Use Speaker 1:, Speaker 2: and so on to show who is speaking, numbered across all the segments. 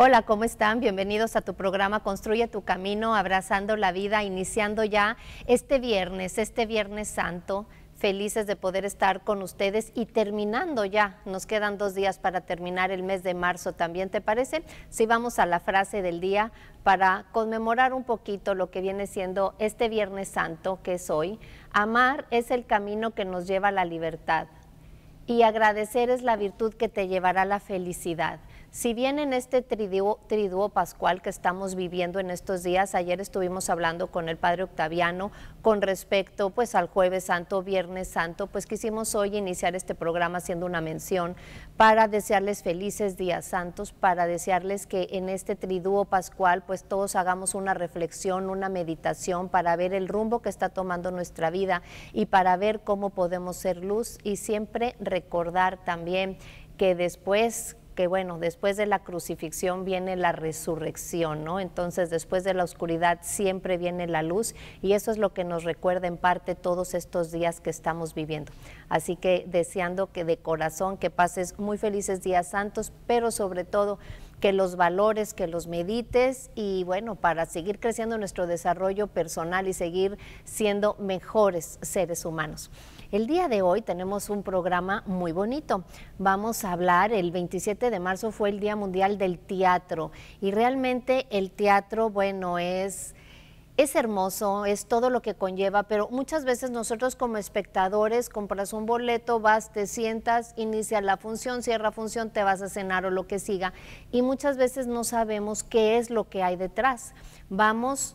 Speaker 1: Hola, ¿cómo están? Bienvenidos a tu programa Construye tu Camino, Abrazando la Vida, iniciando ya este Viernes Santo. Felices de poder estar con ustedes y terminando ya, nos quedan 2 días para terminar el mes de marzo también, ¿te parece? Si vamos a la frase del día para conmemorar un poquito lo que viene siendo este Viernes Santo, que es hoy. Amar es el camino que nos lleva a la libertad y agradecer es la virtud que te llevará a la felicidad. Si bien en este triduo pascual que estamos viviendo en estos días, ayer estuvimos hablando con el Padre Octaviano con respecto pues al Jueves Santo, Viernes Santo, pues quisimos hoy iniciar este programa haciendo una mención para desearles felices días santos, para desearles que en este triduo pascual pues todos hagamos una reflexión, una meditación para ver el rumbo que está tomando nuestra vida y para ver cómo podemos ser luz y siempre recordar también que después de la crucifixión viene la resurrección, ¿no? Entonces, después de la oscuridad siempre viene la luz y eso es lo que nos recuerda en parte todos estos días que estamos viviendo. Así que deseando que de corazón que pases muy felices días santos, pero sobre todo que los valores, que los medites y bueno, para seguir creciendo nuestro desarrollo personal y seguir siendo mejores seres humanos. El día de hoy tenemos un programa muy bonito. Vamos a hablar, el 27 de marzo fue el Día Mundial del Teatro y realmente el teatro, bueno, es hermoso, es todo lo que conlleva, pero muchas veces nosotros como espectadores compras un boleto, vas, te sientas, inicia la función, cierra función, te vas a cenar o lo que siga y muchas veces no sabemos qué es lo que hay detrás. Vamos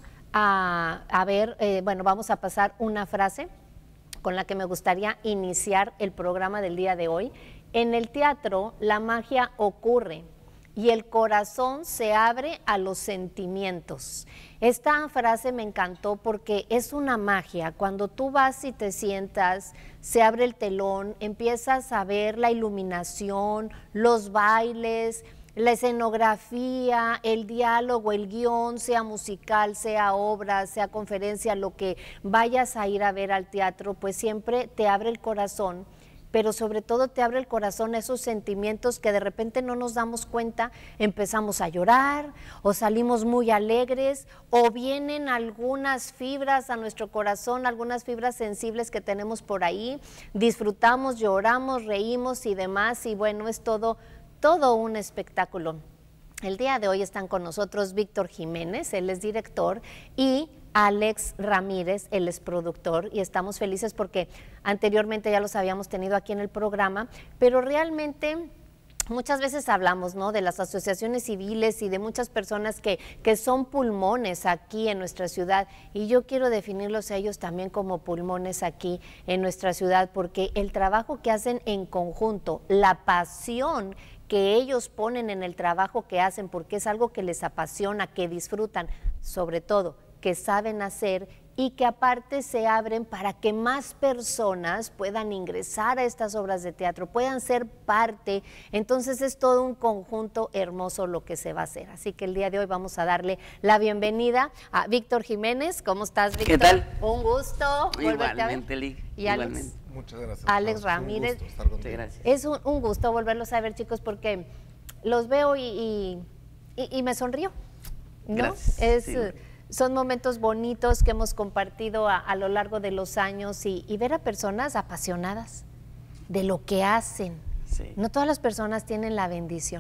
Speaker 1: a ver, vamos a pasar una frase con la que me gustaría iniciar el programa del día de hoy. En el teatro la magia ocurre y el corazón se abre a los sentimientos. Esta frase me encantó porque es una magia. Cuando tú vas y te sientas, se abre el telón, empiezas a ver la iluminación, los bailes, la escenografía, el diálogo, el guión, sea musical, sea obra, sea conferencia, lo que vayas a ir a ver al teatro, pues siempre te abre el corazón, pero sobre todo te abre el corazón esos sentimientos que de repente no nos damos cuenta, empezamos a llorar o salimos muy alegres o vienen algunas fibras a nuestro corazón, algunas fibras sensibles que tenemos por ahí, disfrutamos, lloramos, reímos y demás y bueno, es todo un espectáculo. El día de hoy están con nosotros Víctor Jiménez, él es director, y Alex Ramírez, él es productor, y estamos felices porque anteriormente ya los habíamos tenido aquí en el programa, pero realmente muchas veces hablamos, ¿no?, de las asociaciones civiles y de muchas personas que son pulmones aquí en nuestra ciudad, y yo quiero definirlos a ellos también como pulmones aquí en nuestra ciudad, porque el trabajo que hacen en conjunto, la pasión que ellos ponen en el trabajo que hacen, porque es algo que les apasiona, que disfrutan, sobre todo, que saben hacer y que aparte se abren para que más personas puedan ingresar a estas obras de teatro, puedan ser parte. Entonces es todo un conjunto hermoso lo que se va a hacer. Así que el día de hoy vamos a darle la bienvenida a Víctor Jiménez. ¿Cómo estás, Víctor?
Speaker 2: ¿Qué tal?
Speaker 1: Un gusto volverte a ver.
Speaker 2: Lick.
Speaker 1: Y Alex,
Speaker 3: muchas gracias.
Speaker 1: Alex Ramírez.
Speaker 2: Muchas gracias.
Speaker 1: Es un gusto volverlos a ver, chicos, porque los veo y me sonrío, ¿no?
Speaker 2: Gracias.
Speaker 1: Son momentos bonitos que hemos compartido a lo largo de los años y ver a personas apasionadas de lo que hacen.
Speaker 2: Sí.
Speaker 1: No todas las personas tienen la bendición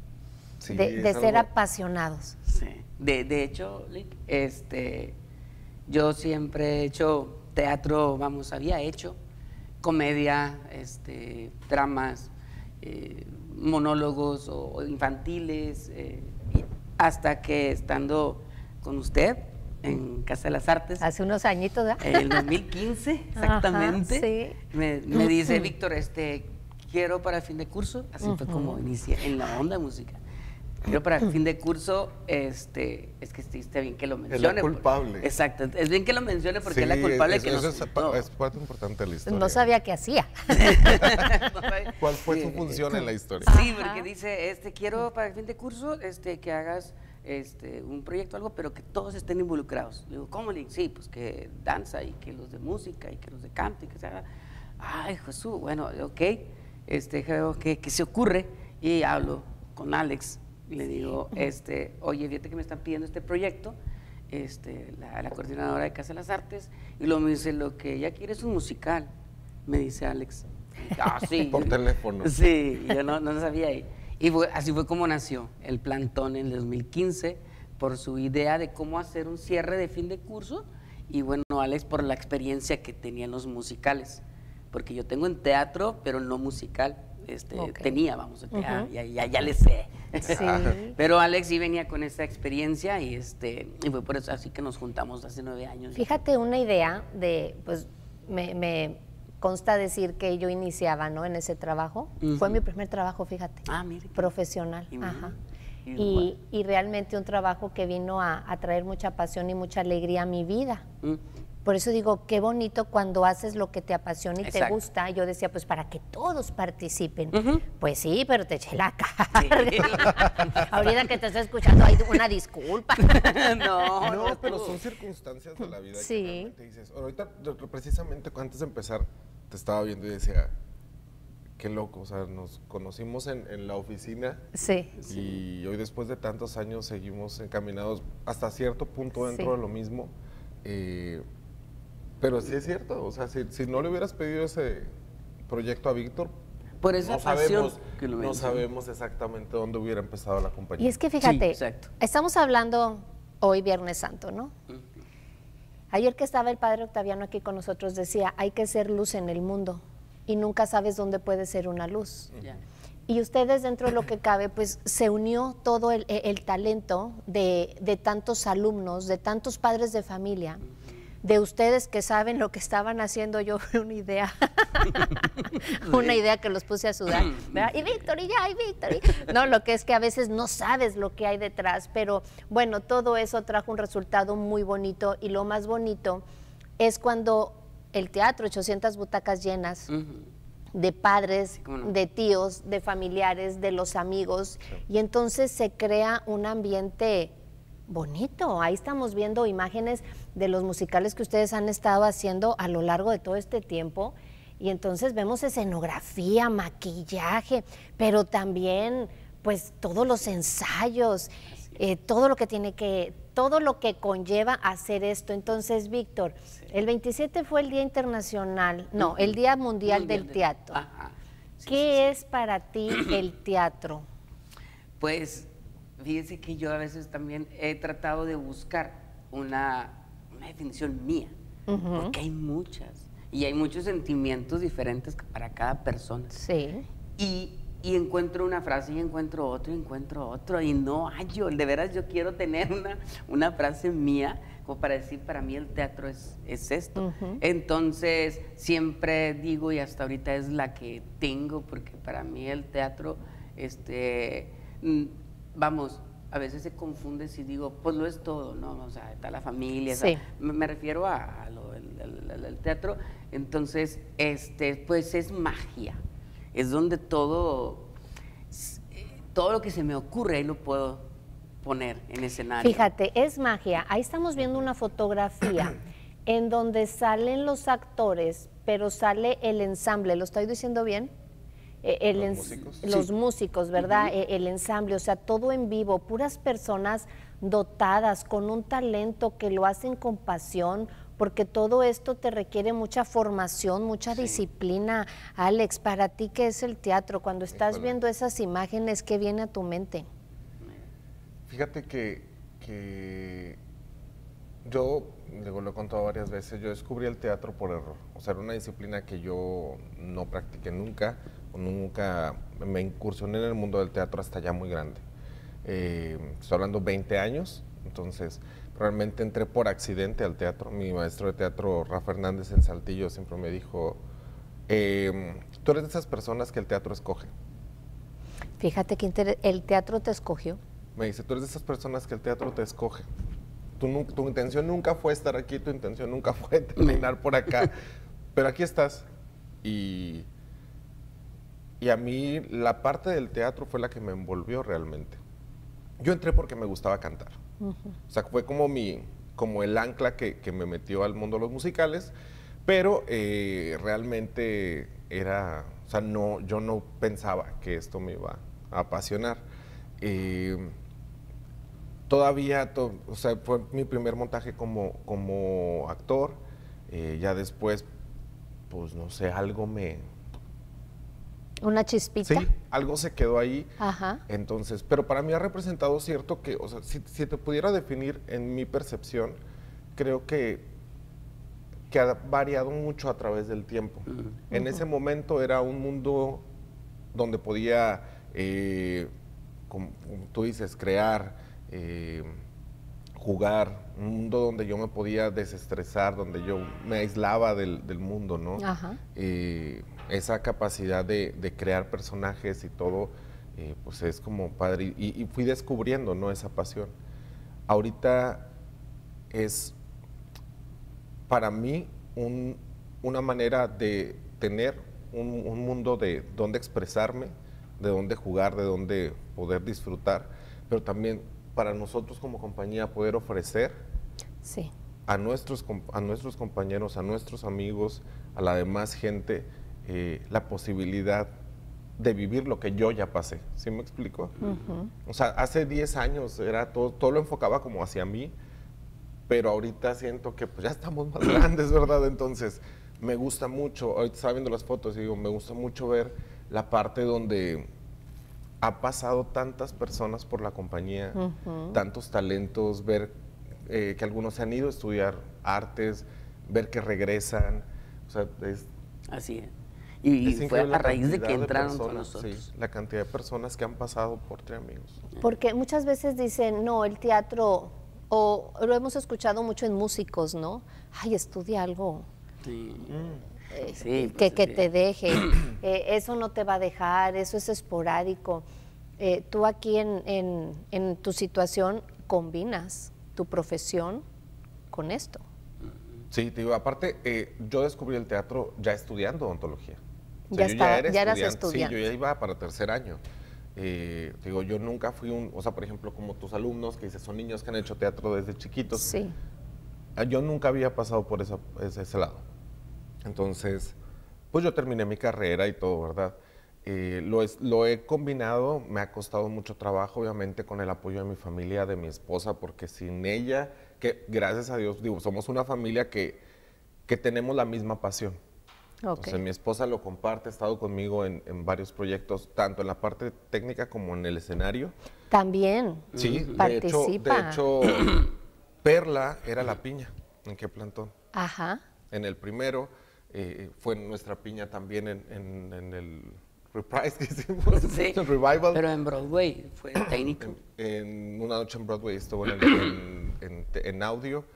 Speaker 3: Sí,
Speaker 1: de ser apasionados.
Speaker 2: Sí. De hecho, Lick, yo siempre he hecho teatro, había hecho comedia, dramas, monólogos o infantiles, hasta que estando con usted en Casa de las Artes.
Speaker 1: Hace unos añitos, ¿verdad?
Speaker 2: En el 2015, exactamente.
Speaker 1: Ajá, sí.
Speaker 2: Me dice, Víctor, quiero para fin de curso, así fue como inicié en la onda musical. Quiero para fin de curso, es que está bien que lo mencione.
Speaker 3: Es la culpable.
Speaker 2: Exacto, es bien que lo mencione porque
Speaker 3: Sí,
Speaker 2: es la culpable que
Speaker 3: eso
Speaker 2: nos...
Speaker 3: es parte importante de la historia.
Speaker 1: No sabía qué hacía.
Speaker 3: ¿Cuál fue su función en la historia?
Speaker 2: Sí, porque dice, quiero para el fin de curso que hagas un proyecto, algo, pero que todos estén involucrados. Le digo, ¿cómo? Le digo, sí, pues que danza y que los de música y que los de canto y que se haga. Ay, Jesús, bueno, ok, creo que se ocurre y hablo con Alex Y le digo, oye, fíjate que me están pidiendo este proyecto, la coordinadora de Casa de las Artes, y luego me dice, lo que ella quiere es un musical, me dice Alex. Ah, sí.
Speaker 3: Por teléfono.
Speaker 2: Sí, yo no sabía. Y así fue como nació el Plantón en el 2015, por su idea de cómo hacer un cierre de fin de curso, y bueno, Alex por la experiencia que tenía en los musicales, porque yo tengo en teatro, pero no musical. Tenía, vamos, ya le sé.
Speaker 1: Sí.
Speaker 2: Pero Alex sí venía con esa experiencia y fue por eso así que nos juntamos hace 9 años.
Speaker 1: Fíjate, una idea de, pues, me consta decir que yo iniciaba, ¿no?, en ese trabajo. Fue mi primer trabajo, fíjate.
Speaker 2: Mire.
Speaker 1: Profesional. Y realmente un trabajo que vino a traer mucha pasión y mucha alegría a mi vida. Por eso digo, qué bonito cuando haces lo que te apasiona y te gusta. Yo decía, pues para que todos participen. Pues sí, pero te eché la carga. Sí. Ahorita que te estoy escuchando, hay una disculpa.
Speaker 3: No, pero son circunstancias de la vida que realmente dices. Ahorita, precisamente antes de empezar, te estaba viendo y decía, qué loco, o sea, nos conocimos en la oficina.
Speaker 1: Sí.
Speaker 3: Y hoy, después de tantos años, seguimos encaminados hasta cierto punto dentro de lo mismo. Pero sí es cierto, o sea, si no le hubieras pedido ese proyecto a Víctor,
Speaker 2: por esa pasión que
Speaker 3: no sabemos exactamente dónde hubiera empezado la compañía.
Speaker 1: Y es que fíjate, estamos hablando hoy Viernes Santo, ¿no? Ayer que estaba el padre Octaviano aquí con nosotros decía, hay que ser luz en el mundo y nunca sabes dónde puede ser una luz. Y ustedes, dentro de lo que cabe, pues se unió todo el talento de tantos alumnos, de tantos padres de familia, de ustedes que saben lo que estaban haciendo. Yo una idea, una idea que los puse a sudar, ¿verdad? Y Víctor, y ya, y Víctor. No, lo que es que a veces no sabes lo que hay detrás, pero bueno, todo eso trajo un resultado muy bonito, y lo más bonito es cuando el teatro, 800 butacas llenas, de padres, de tíos, de familiares, de los amigos, y entonces se crea un ambiente bonito. Ahí estamos viendo imágenes de los musicales que ustedes han estado haciendo a lo largo de todo este tiempo, y entonces vemos escenografía, maquillaje, pero también pues todos los ensayos, todo lo que conlleva hacer esto. Entonces, Víctor, el 27 fue el Día Internacional, no, el Día Mundial del Teatro. ¿Qué es para ti el teatro?
Speaker 2: Pues fíjese que yo a veces también he tratado de buscar una definición mía, porque hay muchas, y hay muchos sentimientos diferentes para cada persona.
Speaker 1: Sí.
Speaker 2: Y encuentro una frase y encuentro otro, y no hallo. De veras yo quiero tener una frase mía, como para decir, para mí el teatro es esto. Entonces siempre digo, y hasta ahorita es la que tengo, porque para mí el teatro, vamos, a veces se confunde si digo, pues lo es todo, ¿no? O sea, está la familia, o sea, me refiero a lo del teatro. Entonces, pues es magia, es donde todo lo que se me ocurre, ahí lo puedo poner en escenario.
Speaker 1: Fíjate, es magia. Ahí estamos viendo una fotografía en donde salen los actores, pero sale el ensamble, ¿lo estoy diciendo bien? Los músicos, ¿verdad? El ensamble, o sea, todo en vivo, puras personas dotadas, con un talento, que lo hacen con pasión, porque todo esto te requiere mucha formación, mucha disciplina. Alex, para ti, ¿qué es el teatro? Cuando estás viendo esas imágenes, ¿qué viene a tu mente?
Speaker 3: Fíjate que yo, lo he contado varias veces, yo descubrí el teatro por error. O sea, era una disciplina que yo no practiqué nunca me incursioné en el mundo del teatro hasta ya muy grande. Estoy hablando 20 años, entonces realmente entré por accidente al teatro. Mi maestro de teatro, Rafa Hernández, en Saltillo, siempre me dijo, tú eres de esas personas que el teatro escoge.
Speaker 1: Fíjate que el teatro te escogió.
Speaker 3: Me dice, tú eres de esas personas que el teatro te escoge. Tu intención nunca fue estar aquí, tu intención nunca fue terminar por acá, pero aquí estás. Y a mí la parte del teatro fue la que me envolvió realmente. Yo entré porque me gustaba cantar. O sea, fue como el ancla que me metió al mundo de los musicales, pero realmente era, o sea, yo no pensaba que esto me iba a apasionar. Todavía, o sea, fue mi primer montaje como actor. Ya después, pues no sé, algo
Speaker 1: ¿Una chispita?
Speaker 3: Sí, algo se quedó ahí.
Speaker 1: Ajá.
Speaker 3: Entonces, pero para mí ha representado cierto que, o sea, si te pudiera definir en mi percepción, creo que ha variado mucho a través del tiempo. En ese momento era un mundo donde podía, como tú dices, crear, jugar, un mundo donde yo me podía desestresar, donde yo me aislaba del mundo, ¿no?
Speaker 1: Ajá.
Speaker 3: Esa capacidad de crear personajes y todo, pues es como padre. Y fui descubriendo, ¿no? Esa pasión. Ahorita es, para mí, una manera de tener un mundo de donde expresarme, de donde jugar, de donde poder disfrutar, pero también para nosotros como compañía poder ofrecer
Speaker 1: Sí.
Speaker 3: a nuestros compañeros, a nuestros amigos, a la demás gente, la posibilidad de vivir lo que yo ya pasé. ¿Sí me explico? O sea, hace 10 años era todo lo enfocaba como hacia mí, pero ahorita siento que pues ya estamos más grandes, ¿verdad? Entonces, me gusta mucho, ahorita estaba viendo las fotos y digo, me gusta mucho ver la parte donde ha pasado tantas personas por la compañía, tantos talentos, ver que algunos se han ido a estudiar artes, ver que regresan, o sea,
Speaker 2: así es. Y fue a raíz de que entraron con nosotros.
Speaker 3: Sí, la cantidad de personas que han pasado por Tri Amigos.
Speaker 1: Porque muchas veces dicen, no, el teatro, o lo hemos escuchado mucho en músicos, ¿no? Ay, estudia algo.
Speaker 2: Sí.
Speaker 1: Sí, que te deje, eso no te va a dejar, eso es esporádico. Tú aquí en tu situación combinas tu profesión con esto.
Speaker 3: Sí, te digo, aparte, yo descubrí el teatro ya estudiando odontología. O
Speaker 1: Ya,
Speaker 3: sea,
Speaker 1: ya eras estudiante.
Speaker 3: Sí, yo ya iba para tercer año. Te digo, yo nunca fui o sea, por ejemplo, como tus alumnos, que dices, son niños que han hecho teatro desde chiquitos.
Speaker 1: Sí.
Speaker 3: Yo nunca había pasado por ese lado. Entonces, pues yo terminé mi carrera y todo, ¿verdad? Lo he combinado, me ha costado mucho trabajo, obviamente, con el apoyo de mi familia, de mi esposa, porque sin ella, que gracias a Dios, digo, somos una familia que tenemos la misma pasión.
Speaker 1: Okay.
Speaker 3: Entonces, mi esposa lo comparte, ha estado conmigo en varios proyectos, tanto en la parte técnica como en el escenario.
Speaker 1: También
Speaker 3: Sí,
Speaker 1: participa.
Speaker 3: De hecho, Perla era la piña en que plantón.
Speaker 1: Ajá.
Speaker 3: En el primero fue nuestra piña también en el reprise que hicimos,
Speaker 2: sí,
Speaker 3: el revival.
Speaker 2: Pero en Broadway fue técnico.
Speaker 3: En una noche en Broadway estuvo en audio.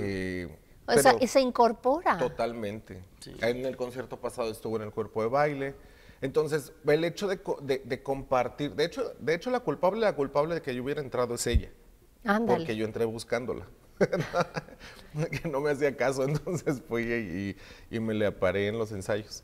Speaker 1: O sea, y se incorpora.
Speaker 3: Totalmente.
Speaker 2: Sí.
Speaker 3: En el concierto pasado estuvo en el cuerpo de baile. Entonces, el hecho de compartir, de hecho la culpable de que yo hubiera entrado es ella.
Speaker 1: Ándale.
Speaker 3: Porque yo entré buscándola. Que no me hacía caso, entonces fui y me le aparé en los ensayos.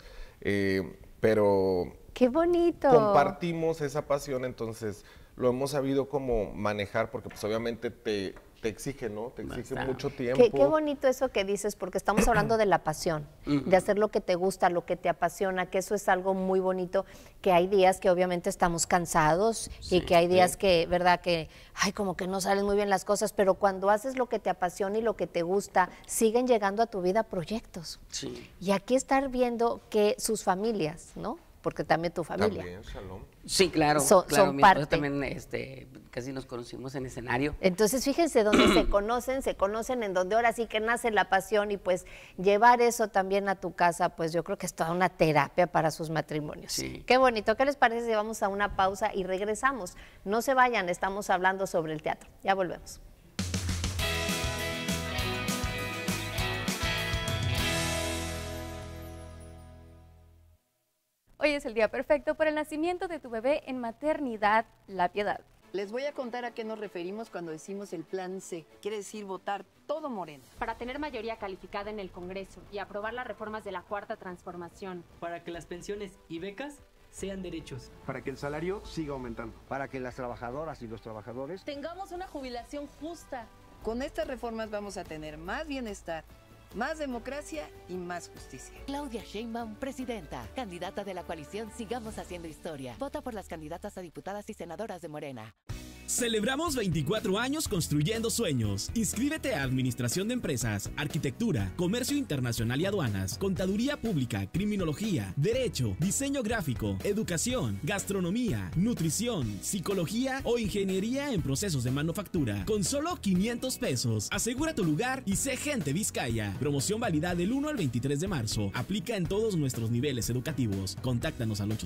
Speaker 3: Pero
Speaker 1: ¡qué bonito!
Speaker 3: Compartimos esa pasión, entonces lo hemos sabido como manejar, porque pues obviamente te exige, ¿no? Te exige mucho tiempo.
Speaker 1: Qué bonito eso que dices, porque estamos hablando de la pasión, de hacer lo que te gusta, lo que te apasiona, que eso es algo muy bonito, que hay días que obviamente estamos cansados y que hay días que, ¿verdad? Que, ay, como que no salen muy bien las cosas, pero cuando haces lo que te apasiona y lo que te gusta, siguen llegando a tu vida proyectos.
Speaker 2: Sí.
Speaker 1: Y aquí estar viendo que sus familias, ¿no? Porque también tu familia.
Speaker 3: También, Shalom.
Speaker 2: Sí, claro.
Speaker 1: Son
Speaker 2: mi
Speaker 1: parte.
Speaker 2: esposa también, casi nos conocimos en escenario.
Speaker 1: Entonces, fíjense dónde se conocen en donde ahora sí que nace la pasión y pues llevar eso también a tu casa, pues yo creo que es toda una terapia para sus matrimonios. Sí. Qué bonito. ¿Qué les parece si vamos a una pausa y regresamos? No se vayan, estamos hablando sobre el teatro. Ya volvemos.
Speaker 4: Hoy es el día perfecto para el nacimiento de tu bebé en Maternidad La Piedad.
Speaker 5: Les voy a contar a qué nos referimos cuando decimos el plan C. Quiere decir votar todo Morena.
Speaker 6: Para tener mayoría calificada en el Congreso y aprobar las reformas de la Cuarta Transformación.
Speaker 7: Para que las pensiones y becas sean derechos.
Speaker 8: Para que el salario siga aumentando.
Speaker 9: Para que las trabajadoras y los trabajadores
Speaker 10: tengamos una jubilación justa.
Speaker 5: Con estas reformas vamos a tener más bienestar, Más democracia y más justicia.
Speaker 10: Claudia Sheinbaum, presidenta, candidata de la coalición Sigamos Haciendo Historia. Vota por las candidatas a diputadas y senadoras de Morena.
Speaker 11: Celebramos 24 años construyendo sueños. Inscríbete a Administración de Empresas, Arquitectura, Comercio Internacional y Aduanas, Contaduría Pública, Criminología, Derecho, Diseño Gráfico, Educación, Gastronomía, Nutrición, Psicología o Ingeniería en Procesos de Manufactura. Con solo 500 pesos. Asegura tu lugar y sé gente Vizcaya. Promoción válida del 1 al 23 de marzo. Aplica en todos nuestros niveles educativos. Contáctanos al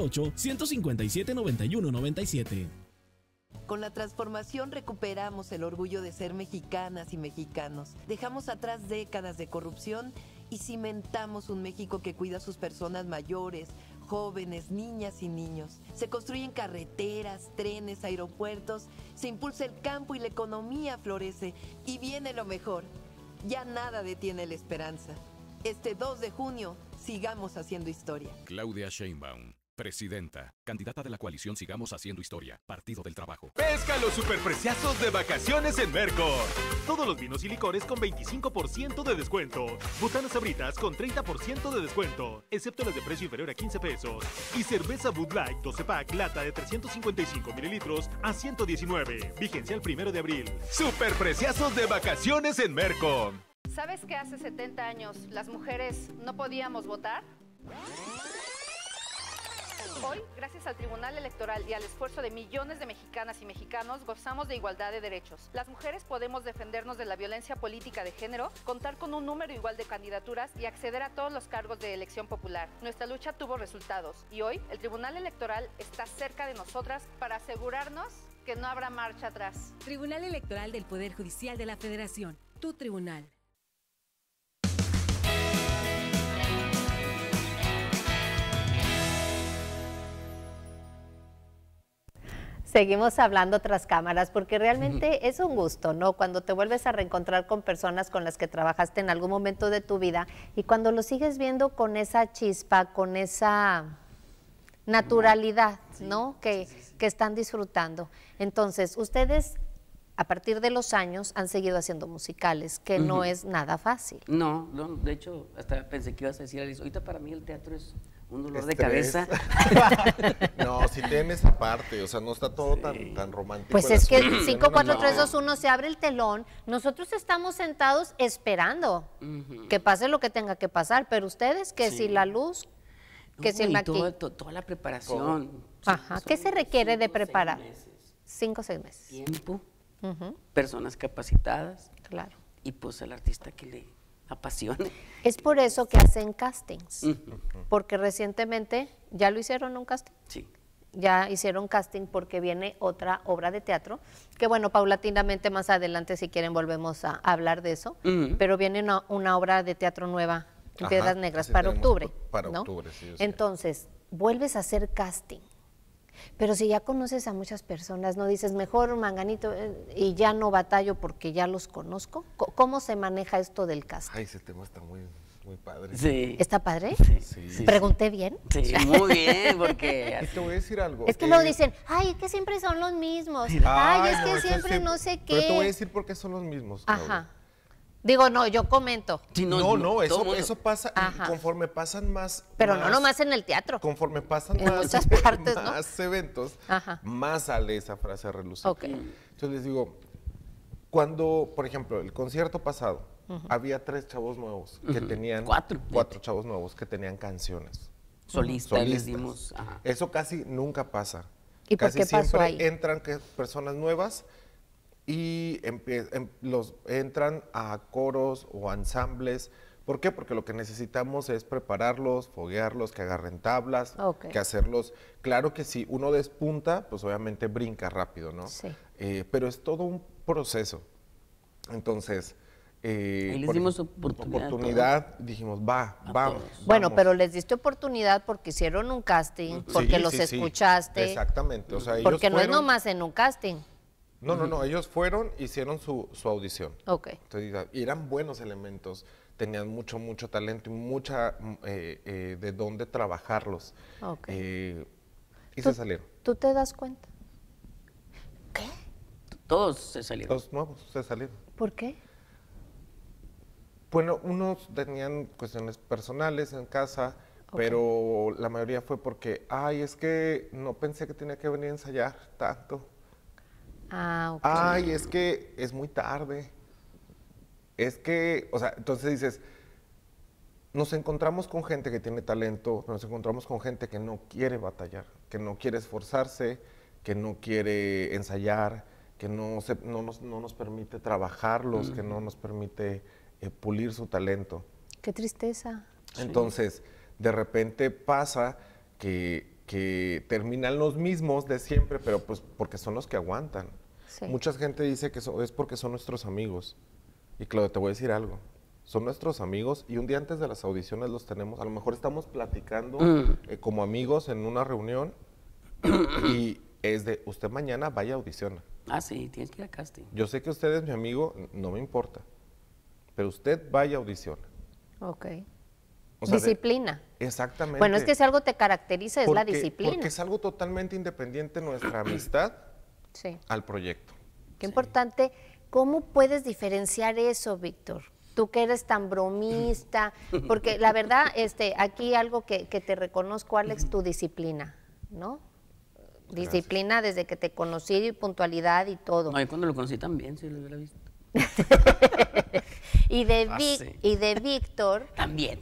Speaker 11: 878-157-9197.
Speaker 5: Con la transformación recuperamos el orgullo de ser mexicanas y mexicanos. Dejamos atrás décadas de corrupción y cimentamos un México que cuida a sus personas mayores, jóvenes, niñas y niños. Se construyen carreteras, trenes, aeropuertos, se impulsa el campo y la economía florece. Y viene lo mejor, ya nada detiene la esperanza. Este 2 de junio, sigamos haciendo historia.
Speaker 12: Claudia Sheinbaum, presidenta, candidata de la coalición Sigamos Haciendo Historia, Partido del Trabajo.
Speaker 13: Pesca los superpreciazos de vacaciones en Mercor. Todos los vinos y licores con 25% de descuento. Botanas Sabritas con 30% de descuento, excepto las de precio inferior a 15 pesos. Y cerveza Bud Light 12 pack lata de 355 mililitros a 119. Vigencia el 1 de abril. Superpreciazos de vacaciones en Mercor.
Speaker 14: ¿Sabes que hace 70 años las mujeres no podíamos votar? Hoy, gracias al Tribunal Electoral y al esfuerzo de millones de mexicanas y mexicanos, gozamos de igualdad de derechos. Las mujeres podemos defendernos de la violencia política de género, contar con un número igual de candidaturas y acceder a todos los cargos de elección popular. Nuestra lucha tuvo resultados y hoy el Tribunal Electoral está cerca de nosotras para asegurarnos que no habrá marcha atrás.
Speaker 15: Tribunal Electoral del Poder Judicial de la Federación. Tu tribunal.
Speaker 1: Seguimos hablando tras cámaras porque realmente es un gusto, ¿no? Cuando te vuelves a reencontrar con personas con las que trabajaste en algún momento de tu vida y cuando lo sigues viendo con esa chispa, con esa naturalidad, ¿no? Que están disfrutando. Entonces, ustedes a partir de los años han seguido haciendo musicales, que no es nada fácil.
Speaker 2: No, de hecho, hasta pensé que ibas a decir, Alice, ahorita para mí el teatro es un dolor de cabeza.
Speaker 3: No, si tiene esa parte, o sea, no está todo tan romántico.
Speaker 1: Pues es que 5, 4, 3, 2, 1 se abre el telón, nosotros estamos sentados esperando que pase lo que tenga que pasar, pero ustedes, que si la luz, que si el maquillaje.
Speaker 2: Toda la preparación.
Speaker 1: Ajá, ¿qué se requiere de preparar? 5 o 6 meses.
Speaker 2: Tiempo, personas capacitadas.
Speaker 1: Claro.
Speaker 2: Y pues el artista que le apasione.
Speaker 1: Es por eso que hacen castings, porque recientemente, ¿ya lo hicieron un casting?
Speaker 2: Sí.
Speaker 1: Ya hicieron casting porque viene otra obra de teatro, que bueno, paulatinamente más adelante si quieren volvemos a hablar de eso, pero viene una obra de teatro nueva en Piedras Negras para octubre, ¿no?
Speaker 3: Sí,
Speaker 1: entonces, vuelves a hacer casting. Pero si ya conoces a muchas personas, ¿no dices mejor Manganito y ya no batallo porque ya los conozco? ¿Cómo se maneja esto del casting?
Speaker 3: Ay, ese tema está muy padre.
Speaker 2: Sí.
Speaker 1: ¿Está padre?
Speaker 3: Sí.
Speaker 1: ¿Pregunté bien?
Speaker 2: Sí, muy bien, porque...
Speaker 3: Y te voy a decir algo.
Speaker 1: Es que luego dicen, ay, es que siempre son los mismos. Ay, es que siempre no sé qué.
Speaker 3: Pero te voy a decir por qué son los mismos, Claudia.
Speaker 1: Ajá. Digo, no, yo comento.
Speaker 3: Sí, eso pasa y conforme pasan más...
Speaker 1: Pero no nomás en el teatro.
Speaker 3: Conforme pasan
Speaker 1: en muchas partes,
Speaker 3: más eventos, más sale esa frase a relucir.
Speaker 1: Okay.
Speaker 3: Entonces les digo, cuando, por ejemplo, el concierto pasado, había 3 chavos nuevos que tenían... 4 chavos nuevos que tenían canciones.
Speaker 2: Solistas. Les dimos,
Speaker 3: eso casi nunca pasa.
Speaker 1: ¿Y por qué pasó ahí?
Speaker 3: Entran personas nuevas y entran a coros o ensambles. ¿Por qué? Porque lo que necesitamos es prepararlos, foguearlos, que agarren tablas, que hacerlos. Claro que si uno despunta, pues obviamente brinca rápido, ¿no?
Speaker 1: Sí.
Speaker 3: Pero es todo un proceso. Entonces,
Speaker 2: les dimos oportunidad.
Speaker 3: Dijimos, vamos.
Speaker 1: Bueno, pero les diste oportunidad porque hicieron un casting, porque los escuchaste.
Speaker 3: Exactamente. O sea,
Speaker 1: porque no es nomás en un casting.
Speaker 3: No, ellos fueron, hicieron su audición.
Speaker 1: Entonces,
Speaker 3: y eran buenos elementos, tenían mucho talento y mucha de dónde trabajarlos. Y se salieron.
Speaker 1: ¿Tú te das cuenta? ¿Qué?
Speaker 2: Todos se salieron.
Speaker 3: Los nuevos se salieron.
Speaker 1: ¿Por qué?
Speaker 3: Bueno, unos tenían cuestiones personales en casa, pero la mayoría fue porque, ay, es que no pensé que tenía que venir a ensayar tanto.
Speaker 1: Ah, ok.
Speaker 3: Ay, es que es muy tarde. Es que, o sea, entonces dices, nos encontramos con gente que tiene talento, nos encontramos con gente que no quiere batallar, que no quiere esforzarse, que no quiere ensayar, que no nos permite trabajarlos, que no nos permite pulir su talento.
Speaker 1: Qué tristeza.
Speaker 3: Entonces, de repente pasa que terminan los mismos de siempre, pero pues porque son los que aguantan.
Speaker 1: Sí.
Speaker 3: Mucha gente dice que es porque son nuestros amigos. Y Claudia, te voy a decir algo. Son nuestros amigos y un día antes de las audiciones los tenemos. A lo mejor estamos platicando como amigos en una reunión y es de, usted mañana vaya a audicionar.
Speaker 2: Ah, sí, tienes que ir a casting.
Speaker 3: Yo sé que usted es mi amigo, no me importa, pero usted vaya a audicionar.
Speaker 1: Ok.
Speaker 3: O sea,
Speaker 1: disciplina.
Speaker 3: Exactamente.
Speaker 1: Bueno, es que si algo te caracteriza es la disciplina.
Speaker 3: Porque es algo totalmente independiente nuestra amistad al proyecto.
Speaker 1: Qué importante. ¿Cómo puedes diferenciar eso, Víctor? Tú que eres tan bromista, porque la verdad, aquí algo que te reconozco, Alex, tu disciplina, ¿no? Disciplina desde que te conocí, puntualidad y todo.
Speaker 2: No, y cuando lo conocí también, si lo hubiera visto.
Speaker 1: y de Víctor.
Speaker 2: También.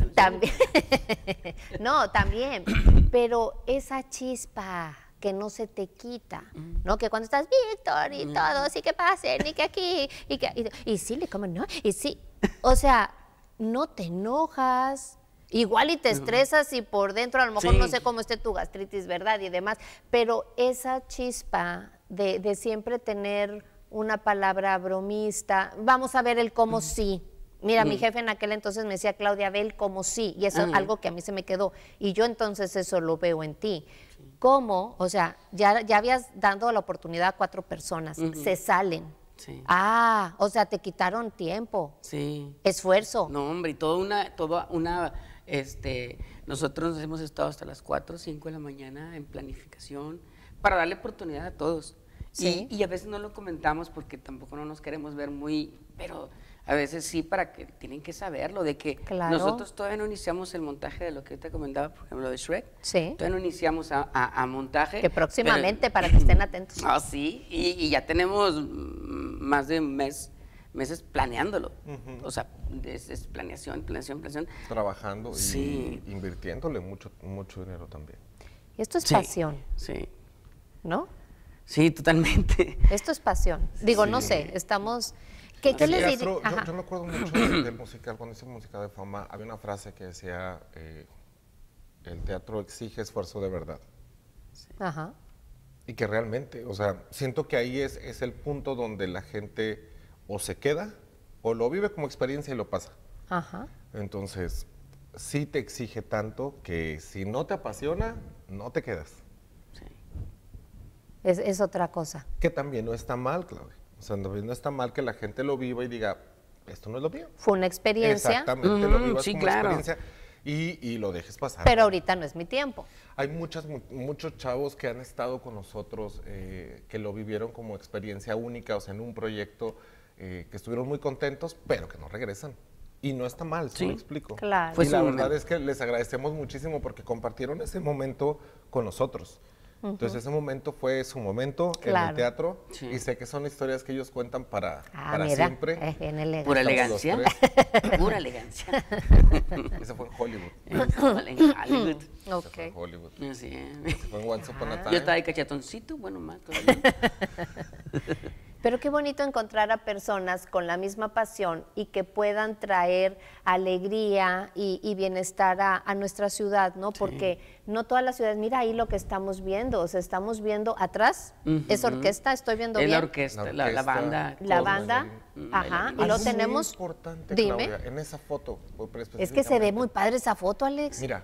Speaker 1: No, también. Pero esa chispa que no se te quita, ¿no? Que cuando estás Víctor y todo, sí que pasen, y que aquí, y sí, ¿cómo no? Y sí, o sea, no te enojas, igual y te estresas y por dentro a lo mejor no sé cómo esté tu gastritis, ¿verdad? Y demás, pero esa chispa de siempre tener una palabra bromista, vamos a ver el cómo sí. Mira, mi jefe en aquel entonces me decía, Claudia, ve el cómo sí, y eso es algo que a mí se me quedó, y yo entonces eso lo veo en ti. ¿Cómo? O sea, ya habías dado la oportunidad a 4 personas, se salen.
Speaker 2: Sí.
Speaker 1: Ah, o sea, te quitaron tiempo.
Speaker 2: Sí.
Speaker 1: Esfuerzo.
Speaker 2: No, hombre, y nosotros hemos estado hasta las 4 o 5 de la mañana en planificación para darle oportunidad a todos.
Speaker 1: Sí.
Speaker 2: Y a veces no lo comentamos porque tampoco no nos queremos ver muy, pero a veces sí, para que tienen que saberlo, de que nosotros todavía no iniciamos el montaje de lo que te comentaba, por ejemplo, de Shrek.
Speaker 1: Sí.
Speaker 2: Todavía no iniciamos a montaje.
Speaker 1: Que próximamente, para que estén atentos.
Speaker 2: Ah, sí, y ya tenemos más de meses planeándolo. O sea, es planeación.
Speaker 3: Trabajando y invirtiéndole mucho dinero también.
Speaker 1: Y esto es pasión.
Speaker 2: Sí.
Speaker 1: ¿No?
Speaker 2: Sí, totalmente.
Speaker 1: Esto es pasión. Digo, no sé, estamos... ¿Qué les diría?
Speaker 3: Yo me acuerdo mucho del musical, cuando hice Música de Fama, había una frase que decía, el teatro exige esfuerzo de verdad.
Speaker 2: Sí.
Speaker 1: Ajá.
Speaker 3: Y que realmente, o sea, siento que ahí es el punto donde la gente o se queda o lo vive como experiencia y lo pasa.
Speaker 1: Ajá.
Speaker 3: Entonces, sí te exige tanto que si no te apasiona, no te quedas.
Speaker 2: Sí.
Speaker 1: Es otra cosa.
Speaker 3: Que también no está mal, Claudia. O sea, no está mal que la gente lo viva y diga, esto no es lo mío.
Speaker 1: Fue una experiencia.
Speaker 3: Exactamente, lo vivas como experiencia y lo dejes pasar.
Speaker 1: Pero ahorita no es mi tiempo.
Speaker 3: Hay muchos chavos que han estado con nosotros, que lo vivieron como experiencia única, o sea, en un proyecto, que estuvieron muy contentos, pero que no regresan. Y no está mal, ¿sí me explico?
Speaker 1: Claro.
Speaker 3: Y la verdad es que les agradecemos muchísimo porque compartieron ese momento con nosotros. Entonces ese momento fue su momento en el teatro y sé que son historias que ellos cuentan para siempre.
Speaker 2: Pura elegancia. Pura elegancia.
Speaker 3: Ese fue en Hollywood.
Speaker 2: En Hollywood.
Speaker 1: Ok.
Speaker 3: Ese fue en Hollywood.
Speaker 2: Así es.
Speaker 3: Ese fue en Once Upon a Time.
Speaker 2: Yo estaba ahí cachetoncito, bueno, más todavía.
Speaker 1: Pero qué bonito encontrar a personas con la misma pasión y que puedan traer alegría y bienestar a nuestra ciudad, ¿no? Porque no todas las ciudades, mira ahí lo que estamos viendo, o sea, estamos viendo atrás, es orquesta, estoy viendo bien.
Speaker 2: Es la orquesta, la banda.
Speaker 1: La banda, ajá, y lo tenemos,
Speaker 3: importante,
Speaker 1: dime.
Speaker 3: Claudia, en esa foto.
Speaker 1: Es que se ve muy padre esa foto, Alex.
Speaker 3: Mira,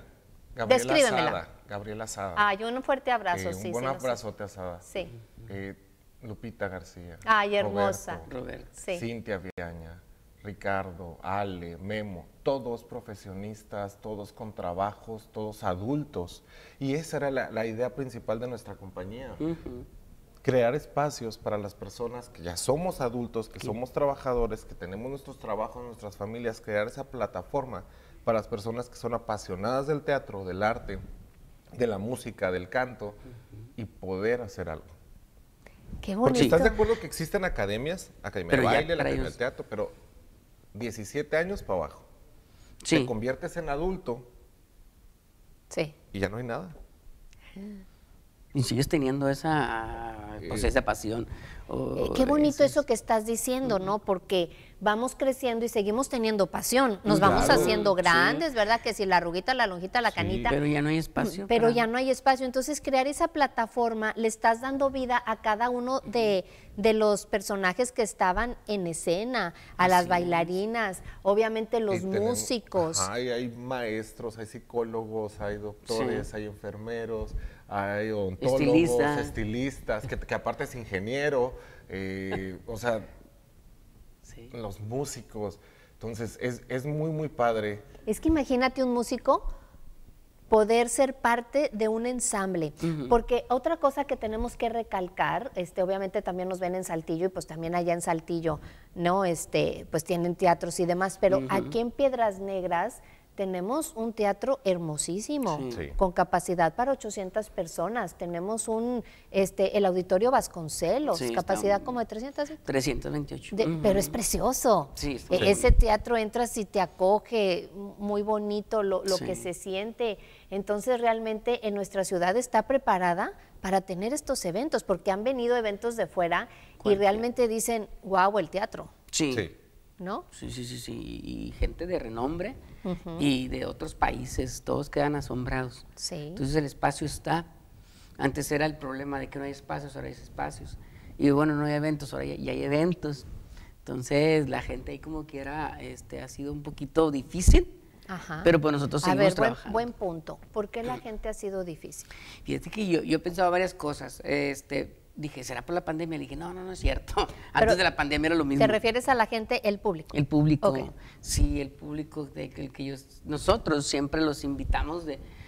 Speaker 3: Gabriela Sada.
Speaker 1: Ay, un fuerte abrazo,
Speaker 3: un buen abrazote a Sada.
Speaker 1: Sí.
Speaker 3: Lupita García.
Speaker 1: Ay, hermosa.
Speaker 2: Roberto.
Speaker 1: Sí.
Speaker 3: Cintia Viaña, Ricardo, Ale, Memo, todos profesionistas, todos con trabajos, todos adultos. Y esa era la idea principal de nuestra compañía. crear espacios para las personas que ya somos adultos, que somos trabajadores, que tenemos nuestros trabajos, nuestras familias, crear esa plataforma para las personas que son apasionadas del teatro, del arte, de la música, del canto, y poder hacer algo.
Speaker 1: Qué bonito.
Speaker 3: Porque ¿estás de acuerdo que existen academias, academia de baile, la academia
Speaker 2: ellos...
Speaker 3: de teatro, pero 17 años para abajo?
Speaker 2: Sí.
Speaker 3: Te conviertes en adulto y ya no hay nada.
Speaker 2: Y sigues teniendo esa, pues, esa pasión.
Speaker 1: Qué bonito eso que estás diciendo, ¿no? Porque vamos creciendo y seguimos teniendo pasión. Nos vamos haciendo grandes, ¿verdad? Que si la arruguita, la lonjita, la canita.
Speaker 2: Pero ya no hay espacio.
Speaker 1: Pero ya no hay espacio. Entonces, crear esa plataforma, le estás dando vida a cada uno de los personajes que estaban en escena, a las bailarinas, obviamente los músicos.
Speaker 3: Hay maestros, hay psicólogos, hay doctores, hay enfermeros, hay odontólogos, estilistas, que aparte es ingeniero, o sea, los músicos. Entonces, es muy, muy padre.
Speaker 1: Es que imagínate un músico poder ser parte de un ensamble, porque otra cosa que tenemos que recalcar, obviamente también nos ven en Saltillo y pues también allá en Saltillo, ¿no? Pues tienen teatros y demás, pero aquí en Piedras Negras tenemos un teatro hermosísimo, con capacidad para 800 personas. Tenemos el Auditorio Vasconcelos, capacidad como de 300.
Speaker 2: 328.
Speaker 1: Pero es precioso.
Speaker 2: Sí,
Speaker 1: ese teatro entras y te acoge, muy bonito lo que se siente. Entonces realmente en nuestra ciudad está preparada para tener estos eventos, porque han venido eventos de fuera y realmente dicen, wow, el teatro.
Speaker 2: Sí.
Speaker 1: ¿No?
Speaker 2: Sí, y gente de renombre y de otros países, todos quedan asombrados. Entonces el espacio está. Antes era el problema de que no hay espacios, ahora hay espacios. Y bueno, no hay eventos, ahora ya hay eventos. Entonces la gente ahí como quiera ha sido un poquito difícil, pero pues nosotros seguimos trabajando.
Speaker 1: Buen punto. ¿Por qué la gente ha sido difícil?
Speaker 2: Fíjate que yo pensaba varias cosas. Dije, ¿será por la pandemia? Le dije, no es cierto. Antes de la pandemia era lo mismo.
Speaker 1: ¿Te refieres a la gente, el público?
Speaker 2: El público, sí, el público nosotros siempre los invitamos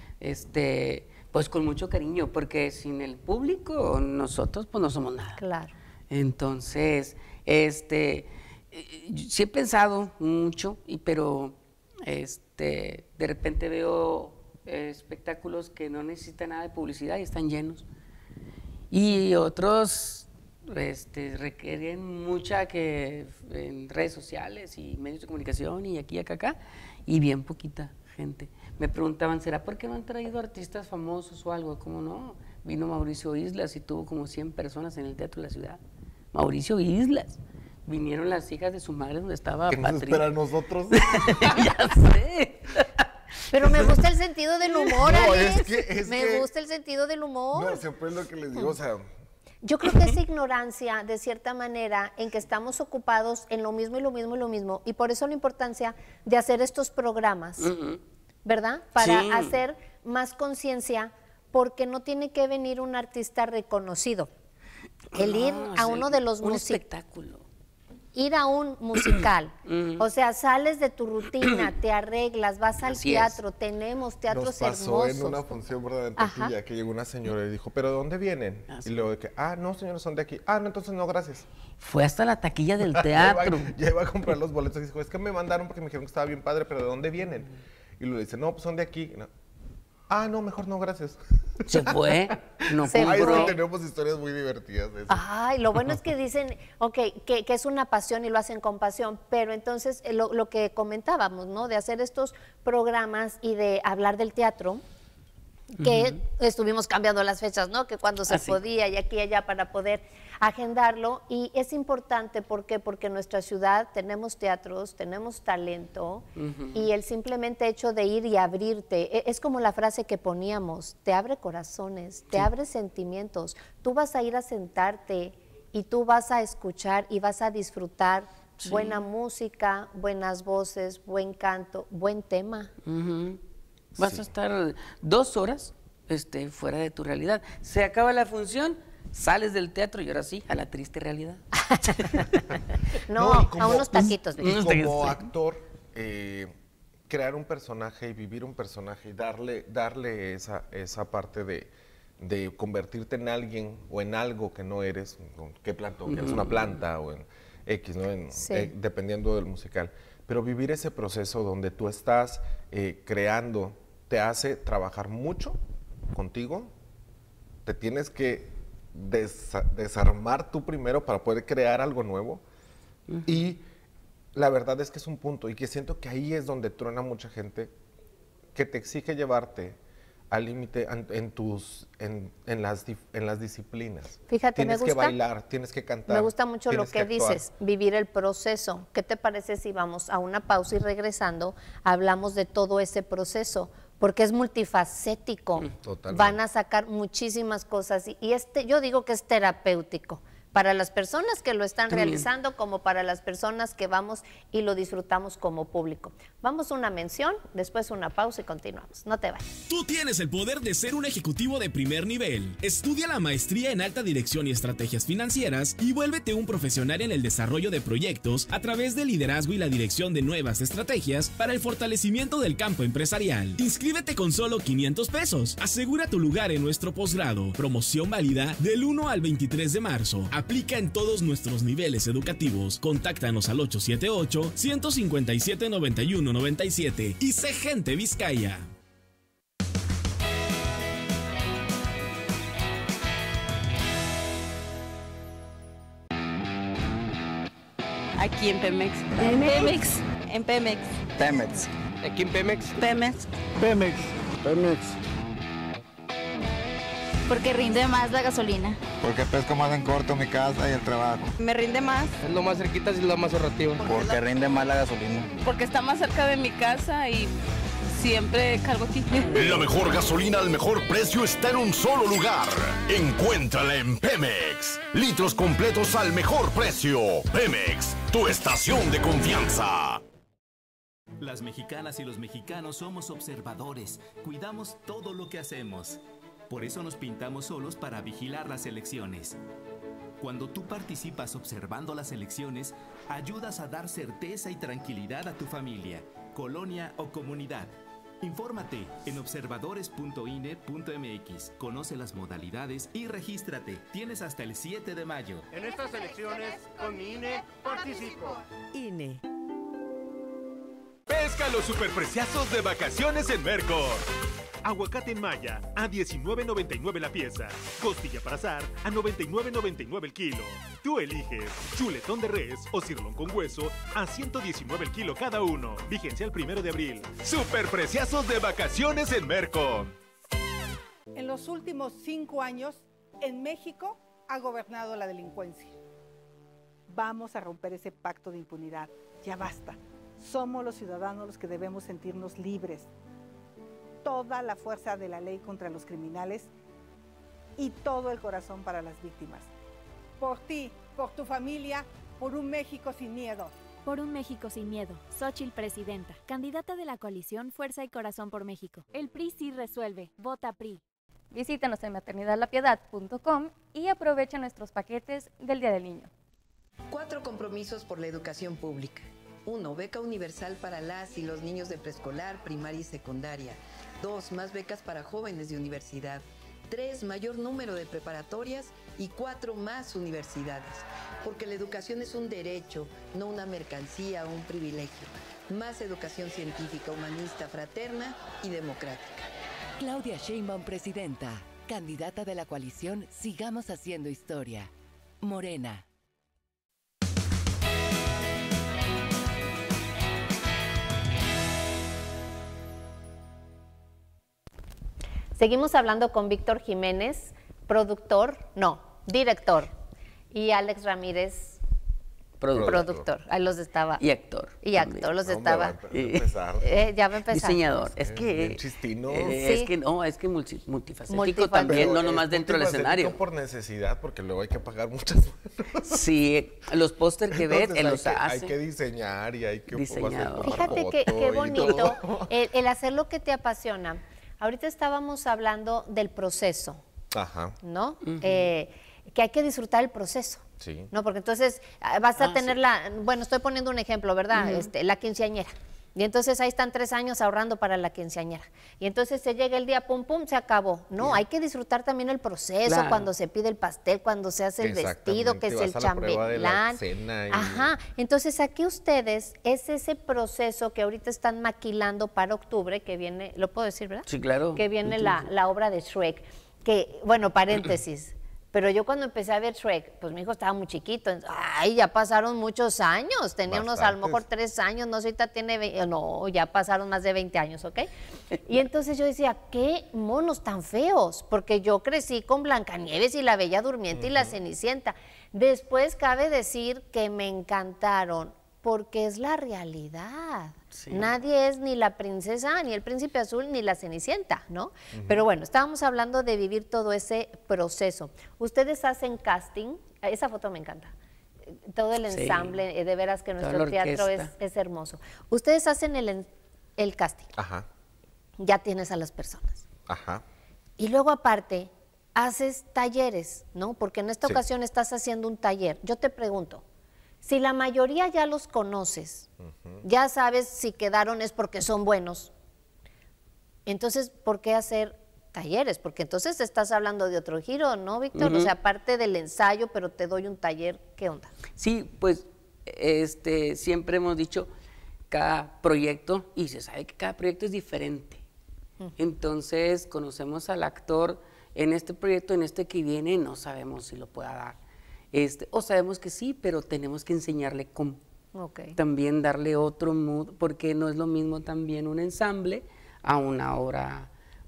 Speaker 2: pues con mucho cariño, porque sin el público nosotros pues no somos nada.
Speaker 1: Claro.
Speaker 2: Entonces, sí he pensado mucho, pero de repente veo espectáculos que no necesitan nada de publicidad y están llenos. Y otros requieren mucha en redes sociales y medios de comunicación y aquí, acá, y bien poquita gente. Me preguntaban, ¿será porque no han traído artistas famosos o algo? ¿Cómo no? Vino Mauricio Islas y tuvo como 100 personas en el Teatro de la Ciudad. Mauricio Islas. Vinieron las hijas de su madre donde estaba
Speaker 3: ¿Qué nos espera a nosotros?
Speaker 2: Ya sé.
Speaker 1: Pero me gusta el sentido del humor, Alex.
Speaker 3: Me
Speaker 1: gusta el sentido del humor.
Speaker 3: No, siempre es lo que les digo, o sea...
Speaker 1: Yo creo que es ignorancia, de cierta manera, en que estamos ocupados en lo mismo y lo mismo y lo mismo. Y por eso la importancia de hacer estos programas, ¿verdad? Para hacer más conciencia, porque no tiene que venir un artista reconocido. El ir a uno de los
Speaker 2: espectáculo.
Speaker 1: Ir a un musical, o sea, sales de tu rutina, te arreglas, vas al teatro, tenemos teatros hermosos.
Speaker 3: Nos pasó en una función, ¿verdad? En Taquilla, que llegó una señora y dijo, ¿pero de dónde vienen? Y luego de que, no, señores, son de aquí. No, entonces no, gracias.
Speaker 2: Fue hasta la taquilla del teatro.
Speaker 3: Ya iba a comprar los boletos y dijo, es que me mandaron porque me dijeron que estaba bien padre, pero ¿de dónde vienen? Y luego dice, no, pues son de aquí. No, mejor no, gracias.
Speaker 2: Se fue, no compró.
Speaker 3: Es que tenemos historias muy divertidas de eso.
Speaker 1: Lo bueno es que dicen, que es una pasión y lo hacen con pasión, pero entonces lo que comentábamos, ¿no? De hacer estos programas y de hablar del teatro, que estuvimos cambiando las fechas, ¿no? Que cuando se podía y aquí y allá para poder agendarlo. Y es importante, ¿por qué? Porque en nuestra ciudad tenemos teatros, tenemos talento, y el simplemente hecho de ir y abrirte, es como la frase que poníamos, te abre corazones, te abre sentimientos. Tú vas a ir a sentarte y tú vas a escuchar y vas a disfrutar buena música, buenas voces, buen canto, buen tema.
Speaker 2: Vas a estar 2 horas fuera de tu realidad. Se acaba la función, sales del teatro y ahora sí, a la triste realidad.
Speaker 1: A unos taquitos.
Speaker 3: Como actor, crear un personaje y vivir un personaje y darle esa parte de convertirte en alguien o en algo que no eres, ¿qué planta? Eres una planta o en X, ¿no? Dependiendo del musical. Pero vivir ese proceso donde tú estás creando te hace trabajar mucho contigo, te tienes que desarmar tú primero para poder crear algo nuevo y la verdad es que es un punto y que siento que ahí es donde truena mucha gente que te exige llevarte al límite en las disciplinas.
Speaker 1: Fíjate,
Speaker 3: tienes que bailar, tienes que cantar.
Speaker 1: Me gusta mucho lo que dices, vivir el proceso. ¿Qué te parece si vamos a una pausa y regresando hablamos de todo ese proceso? Porque es multifacético.
Speaker 3: Totalmente.
Speaker 1: Van a sacar muchísimas cosas y yo digo que es terapéutico para las personas que lo están realizando como para las personas que vamos y lo disfrutamos como público. Vamos a una mención, después una pausa y continuamos. No te vayas.
Speaker 11: Tú tienes el poder de ser un ejecutivo de primer nivel. Estudia la maestría en alta dirección y estrategias financieras y vuélvete un profesional en el desarrollo de proyectos a través del liderazgo y la dirección de nuevas estrategias para el fortalecimiento del campo empresarial. Inscríbete con solo 500 pesos. Asegura tu lugar en nuestro posgrado. Promoción válida del 1 al 23 de marzo. Aplica en todos nuestros niveles educativos. Contáctanos al 878-157-9197 y sé gente Vizcaya.
Speaker 16: Aquí en Pemex.
Speaker 17: En Pemex.
Speaker 16: En Pemex.
Speaker 17: Pemex.
Speaker 16: Aquí en Pemex.
Speaker 17: Pemex.
Speaker 9: Pemex. Pemex.
Speaker 17: Porque rinde más la gasolina.
Speaker 18: Porque pesco más en corto mi casa y el trabajo.
Speaker 16: Me rinde más.
Speaker 19: Es lo más cerquita y lo más ahorrativo.
Speaker 18: Porque rinde más la gasolina.
Speaker 16: Porque está más cerca de mi casa y siempre cargo aquí.
Speaker 20: La mejor gasolina al mejor precio está en un solo lugar. Encuéntrala en Pemex. Litros completos al mejor precio. Pemex, tu estación de confianza.
Speaker 21: Las mexicanas y los mexicanos somos observadores. Cuidamos todo lo que hacemos. Por eso nos pintamos solos para vigilar las elecciones. Cuando tú participas observando las elecciones, ayudas a dar certeza y tranquilidad a tu familia, colonia o comunidad. Infórmate en observadores.ine.mx. Conoce las modalidades y regístrate. Tienes hasta el 7 de mayo.
Speaker 8: En estas elecciones, con mi INE, participo.
Speaker 5: INE.
Speaker 13: Pesca los superpreciazos de vacaciones en Mercor. Aguacate en malla a $19.99 la pieza. Costilla para asar a $99.99 el kilo. Tú eliges chuletón de res o cirlón con hueso a $119 el kilo cada uno. Vigencia el 1 de abril. Superpreciazos de vacaciones en Merco.
Speaker 22: En los últimos 5 años, en México ha gobernado la delincuencia. Vamos a romper ese pacto de impunidad. Ya basta. Somos los ciudadanos los que debemos sentirnos libres. Toda la fuerza de la ley contra los criminales y todo el corazón para las víctimas. Por ti, por tu familia, por un México sin miedo.
Speaker 23: Por un México sin miedo. Xóchitl Presidenta, candidata de la coalición Fuerza y Corazón por México. El PRI sí resuelve. Vota PRI.
Speaker 4: Visítanos en maternidadlapiedad.com y aprovecha nuestros paquetes del Día del Niño.
Speaker 5: 4 compromisos por la educación pública. 1. Beca universal para las y los niños de preescolar, primaria y secundaria. 2. Más becas para jóvenes de universidad. 3. Mayor número de preparatorias. Y 4. Más universidades. Porque la educación es un derecho, no una mercancía o un privilegio. Más educación científica, humanista, fraterna y democrática.
Speaker 10: Claudia Sheinbaum, presidenta. Candidata de la coalición Sigamos Haciendo Historia. Morena.
Speaker 1: Seguimos hablando con Víctor Jiménez, director, y Alex Ramírez, productor. Ahí los estaba.
Speaker 2: Y actor.
Speaker 1: Y actor, los estaba. Ya va a empezar.
Speaker 2: Diseñador. Es que.
Speaker 3: Chistino.
Speaker 2: Es que no, es que multifacético también, no nomás dentro del escenario.
Speaker 3: Por necesidad, porque luego hay que pagar muchas manos.
Speaker 2: Sí, los pósters que ves, él los hace.
Speaker 3: Hay que diseñar y hay que
Speaker 1: diseñar. Fíjate qué bonito el hacer lo que te apasiona. Ahorita estábamos hablando del proceso, ¿no? Que hay que disfrutar el proceso, ¿no? Porque entonces vas a tener estoy poniendo un ejemplo, ¿verdad? La quinceañera, Y entonces ahí están 3 años ahorrando para la quinceañera. Y entonces se llega el día, pum, pum, se acabó. No, hay que disfrutar también el proceso,
Speaker 2: Claro.
Speaker 1: cuando se pide el pastel, cuando se hace el vestido, que es el chambelán. Ajá. Entonces aquí ustedes, es ese proceso que ahorita están maquilando para octubre, que viene, ¿lo puedo decir, verdad?
Speaker 2: Sí, claro.
Speaker 1: Que viene la obra de Shrek. Que, bueno, paréntesis. Pero yo cuando empecé a ver Shrek, pues mi hijo estaba muy chiquito. Ay, ya pasaron muchos años. Tenía unos, a lo mejor 3 años, no sé, ahorita tiene, no, ya pasaron más de 20 años, ¿ok? Y entonces yo decía, qué monos tan feos, porque yo crecí con Blancanieves y la Bella Durmiente y la Cenicienta. Después cabe decir que me encantaron, porque es la realidad. Sí. Nadie es ni la princesa, ni el príncipe azul, ni la Cenicienta, ¿no? Pero bueno, estábamos hablando de vivir todo ese proceso. Ustedes hacen casting, esa foto me encanta, todo el ensamble, de veras que nuestro teatro es hermoso. Ustedes hacen el casting.
Speaker 3: Ajá.
Speaker 1: Ya tienes a las personas.
Speaker 3: Ajá.
Speaker 1: Y luego aparte, haces talleres, ¿no? Porque en esta ocasión estás haciendo un taller. Yo te pregunto, si la mayoría ya los conoces, ya sabes si quedaron es porque son buenos, entonces, ¿por qué hacer talleres? Porque entonces estás hablando de otro giro, ¿no, Víctor? O sea, aparte del ensayo, pero te doy un taller, ¿qué onda?
Speaker 2: Sí, pues siempre hemos dicho, cada proyecto, y se sabe que cada proyecto es diferente. Entonces, conocemos al actor en este proyecto, en este que viene, no sabemos si lo pueda dar. O sabemos que sí, pero tenemos que enseñarle cómo. También darle otro mood, porque no es lo mismo también un ensamble a una obra,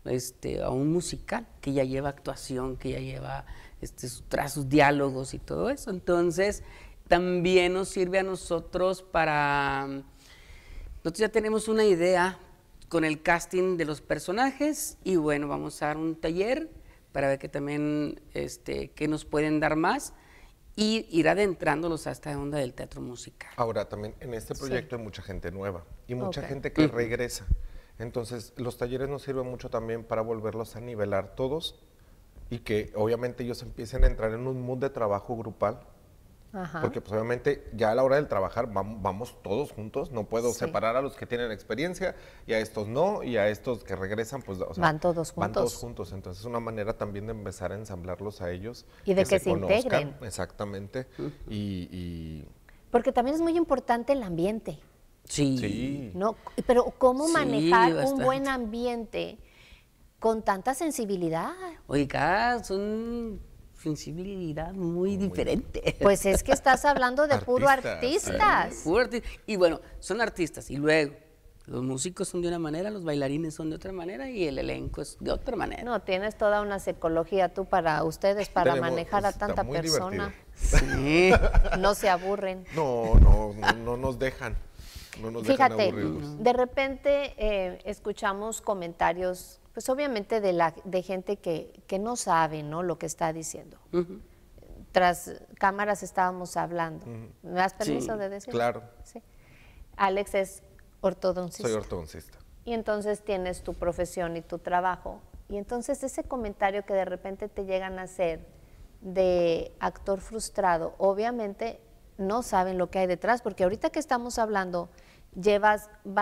Speaker 2: a un musical, que ya lleva actuación, que ya lleva sus diálogos y todo eso. Entonces, también nos sirve a nosotros para... Nosotros ya tenemos una idea con el casting de los personajes y bueno, vamos a dar un taller para ver que también, que nos pueden dar más. Y ir adentrándolos a esta onda del teatro musical.
Speaker 3: Ahora, también en este proyecto hay mucha gente nueva y mucha gente que regresa. Entonces, los talleres nos sirven mucho también para volverlos a nivelar todos y que obviamente ellos empiecen a entrar en un mood de trabajo grupal. Ajá. Porque pues obviamente ya a la hora del trabajar vamos todos juntos, no puedo separar a los que tienen experiencia y a estos no, y a estos que regresan, pues o sea,
Speaker 1: van todos juntos.
Speaker 3: Van todos juntos, entonces es una manera también de empezar a ensamblarlos a ellos.
Speaker 1: Y de que se integren.
Speaker 3: Exactamente.
Speaker 1: Porque también es muy importante el ambiente.
Speaker 2: Sí.
Speaker 1: ¿No? Pero ¿cómo manejar un buen ambiente con tanta sensibilidad?
Speaker 2: Oiga, son... sensibilidad muy diferente.
Speaker 1: Pues es que estás hablando de puro artistas.
Speaker 2: Y bueno, son artistas y luego los músicos son de una manera, los bailarines son de otra manera y el elenco es de otra manera.
Speaker 1: No, tienes toda una psicología tú para ustedes, para manejar a tanta persona.
Speaker 2: Sí.
Speaker 1: No se aburren.
Speaker 3: No nos dejan. No nos dejan aburridos.
Speaker 1: De repente escuchamos comentarios, pues obviamente de gente que no sabe, ¿no?, lo que está diciendo. Tras cámaras estábamos hablando. ¿Me das permiso de decir?
Speaker 3: Claro.
Speaker 1: Sí. Alex es ortodoncista.
Speaker 3: Soy ortodoncista.
Speaker 1: Y entonces tienes tu profesión y tu trabajo. Y entonces ese comentario que de repente te llegan a hacer de actor frustrado, obviamente no saben lo que hay detrás, porque ahorita que estamos hablando, llevan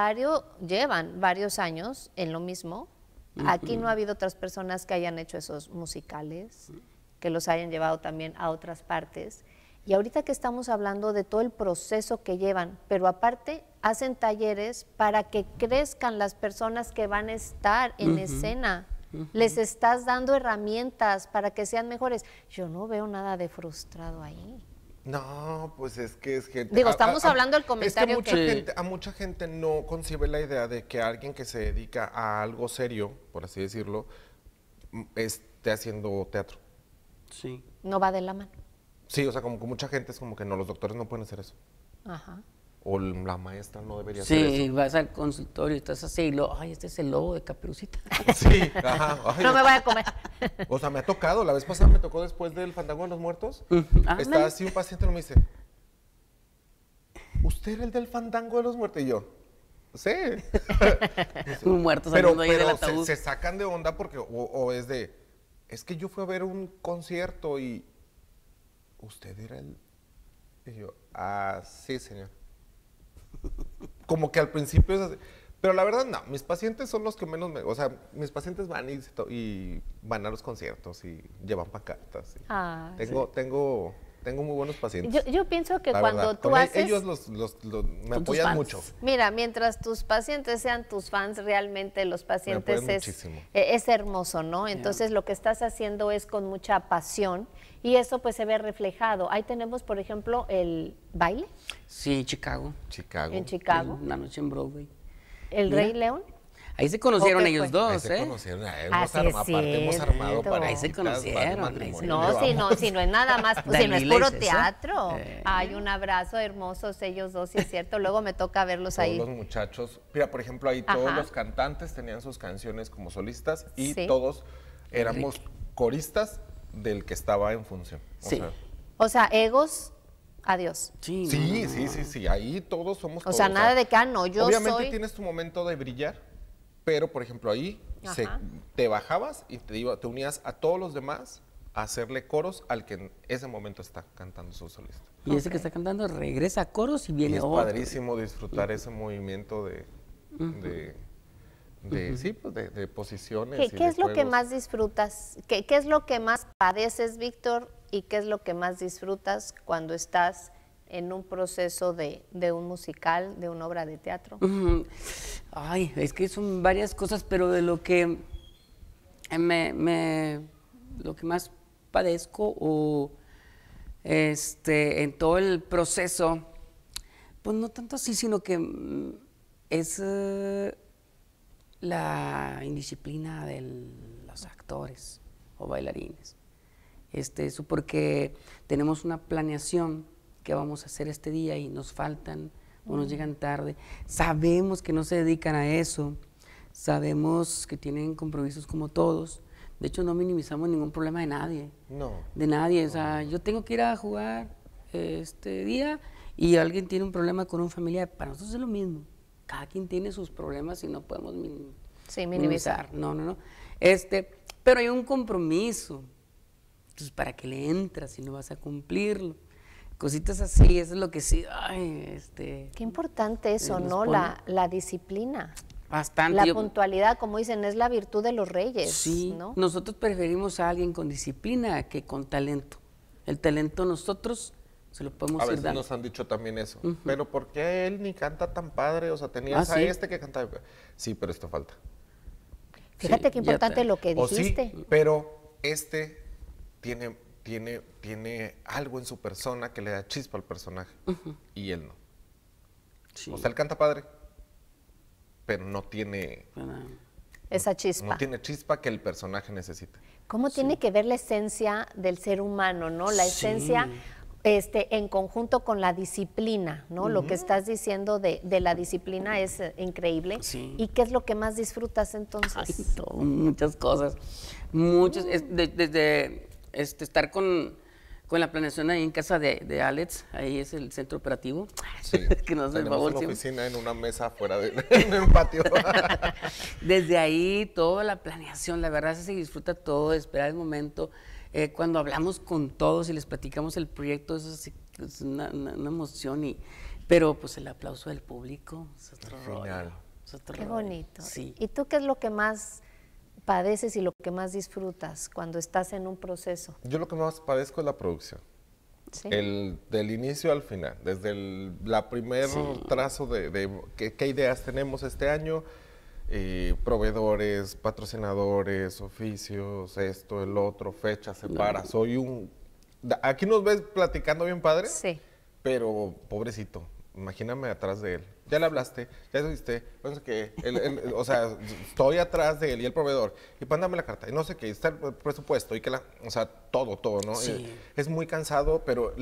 Speaker 1: varios años en lo mismo. Aquí no ha habido otras personas que hayan hecho esos musicales, que los hayan llevado también a otras partes. Y ahorita que estamos hablando de todo el proceso que llevan, pero aparte hacen talleres para que crezcan las personas que van a estar en escena. Les estás dando herramientas para que sean mejores. Yo no veo nada de frustrado ahí.
Speaker 3: No, pues es que es gente...
Speaker 1: Digo, estamos hablando del comentario
Speaker 3: es que a mucha gente no concibe la idea de que alguien que se dedica a algo serio, por así decirlo, esté haciendo teatro.
Speaker 2: Sí.
Speaker 1: No va de la mano.
Speaker 3: Sí, o sea, como que mucha gente es como que no, los doctores no pueden hacer eso.
Speaker 1: Ajá.
Speaker 3: O la maestra no debería hacer eso.
Speaker 2: Sí, vas al consultorio y estás así y luego, ay, este es el lobo de Caperucita.
Speaker 3: Sí, ajá. Ay,
Speaker 1: no me voy a comer.
Speaker 3: O sea, me ha tocado, la vez pasada me tocó después del Fandango de los Muertos. Estaba así un paciente y me dice, ¿usted era el del Fandango de los Muertos? Y yo, sí.
Speaker 2: Un muerto saliendo ahí del ataúd.
Speaker 3: Se sacan de onda porque, o es de, es que yo fui a ver un concierto y usted era el... Y yo, sí, señor. como que al principio es así. Pero la verdad no, mis pacientes son los que menos o sea, mis pacientes van y van a los conciertos y llevan pancartas. Tengo muy buenos pacientes.
Speaker 1: Yo pienso que
Speaker 3: la
Speaker 1: cuando
Speaker 3: verdad,
Speaker 1: tú
Speaker 3: con
Speaker 1: haces...
Speaker 3: ellos me apoyan mucho.
Speaker 1: Mira, mientras tus pacientes sean tus fans, realmente los pacientes
Speaker 3: muchísimo.
Speaker 1: Es hermoso, ¿no? Entonces lo que estás haciendo es con mucha pasión y eso pues se ve reflejado. Ahí tenemos, por ejemplo, el baile.
Speaker 2: Sí, Chicago.
Speaker 1: En Chicago.
Speaker 2: Una noche en Broadway.
Speaker 1: ¿El Rey León?
Speaker 2: Ahí se conocieron ellos dos,
Speaker 3: Ahí se conocieron,
Speaker 2: hemos
Speaker 3: armado para
Speaker 2: ahí se conocieron.
Speaker 1: No, si no es nada más, pues, si no es puro teatro. Hay un abrazo hermosos ellos dos, sí es cierto. Luego me toca verlos ahí.
Speaker 3: Todos los muchachos, mira, por ejemplo, ahí todos los cantantes tenían sus canciones como solistas y todos éramos coristas del que estaba en función.
Speaker 1: O sea, egos... Adiós.
Speaker 3: Sí, ahí todos somos todos.
Speaker 1: O sea, nada de que, no, yo
Speaker 3: obviamente tienes tu momento de brillar, pero por ejemplo ahí te bajabas y te unías a todos los demás a hacerle coros al que en ese momento está cantando su solista.
Speaker 2: Y ese que está cantando regresa a coros y viene
Speaker 3: otro. Es padrísimo disfrutar ese movimiento de posiciones.
Speaker 1: ¿Qué es lo que más disfrutas? ¿Qué es lo que más padeces, Víctor? ¿Y qué es lo que más disfrutas cuando estás en un proceso de un musical, de una obra de teatro?
Speaker 2: Ay, es que son varias cosas, pero de lo que lo que más padezco o en todo el proceso, pues no tanto así, sino que es la indisciplina de los actores o bailarines. Eso porque tenemos una planeación que vamos a hacer este día y nos faltan o nos llegan tarde. Sabemos que no se dedican a eso, sabemos que tienen compromisos como todos. De hecho, no minimizamos ningún problema de nadie.
Speaker 3: No.
Speaker 2: De nadie. O sea, yo tengo que ir a jugar este día y alguien tiene un problema con un familiar. Para nosotros es lo mismo. Cada quien tiene sus problemas y no podemos minimizar. No. Pero hay un compromiso. Entonces, ¿para qué le entras si no vas a cumplirlo? Cositas así, eso es lo que sí,
Speaker 1: Qué importante eso, ¿no? La disciplina.
Speaker 2: Bastante.
Speaker 1: La puntualidad, como dicen, es la virtud de los reyes,
Speaker 2: sí,
Speaker 1: ¿no?
Speaker 2: Nosotros preferimos a alguien con disciplina que con talento. El talento nosotros se lo podemos ir dando.
Speaker 3: A veces nos han dicho también eso. Pero ¿por qué él ni canta tan padre? O sea, tenías a este que cantaba. Sí, pero esto falta.
Speaker 1: Fíjate qué importante lo que dijiste.
Speaker 3: Sí, pero tiene algo en su persona que le da chispa al personaje y él no. O sea, él canta padre, pero no tiene
Speaker 1: esa chispa.
Speaker 3: No tiene chispa que el personaje necesita.
Speaker 1: ¿Cómo tiene que ver la esencia del ser humano, no? La esencia en conjunto con la disciplina, ¿no? Lo que estás diciendo de la disciplina es increíble. ¿Y qué es lo que más disfrutas entonces?
Speaker 2: Muchas cosas. Muchas. Desde estar con la planeación ahí en casa de Alex, ahí es el centro operativo.
Speaker 3: Sí,
Speaker 2: que nos
Speaker 3: tenemos una oficina en una mesa afuera en un patio.
Speaker 2: Desde ahí, toda la planeación, la verdad se disfruta todo, esperar el momento. Cuando hablamos con todos y les platicamos el proyecto, eso es una emoción, pero pues el aplauso del público es otro rollo.
Speaker 1: Qué bonito.
Speaker 2: Sí.
Speaker 1: ¿Y tú qué es lo que más padeces y lo que más disfrutas cuando estás en un proceso?
Speaker 3: Yo lo que más padezco es la producción.
Speaker 1: ¿Sí?
Speaker 3: Del inicio al final, desde la primer trazo de qué ideas tenemos este año, proveedores, patrocinadores, oficios, esto, el otro, fecha, separa. Aquí nos ves platicando bien padre, pero pobrecito, imagíname atrás de él. Ya le hablaste, ya le dijiste, no sé qué, o sea, estoy atrás de él y el proveedor, y mándame la carta, y no sé qué, está el presupuesto, y o sea, todo, ¿no?
Speaker 2: Sí.
Speaker 3: Es muy cansado, pero,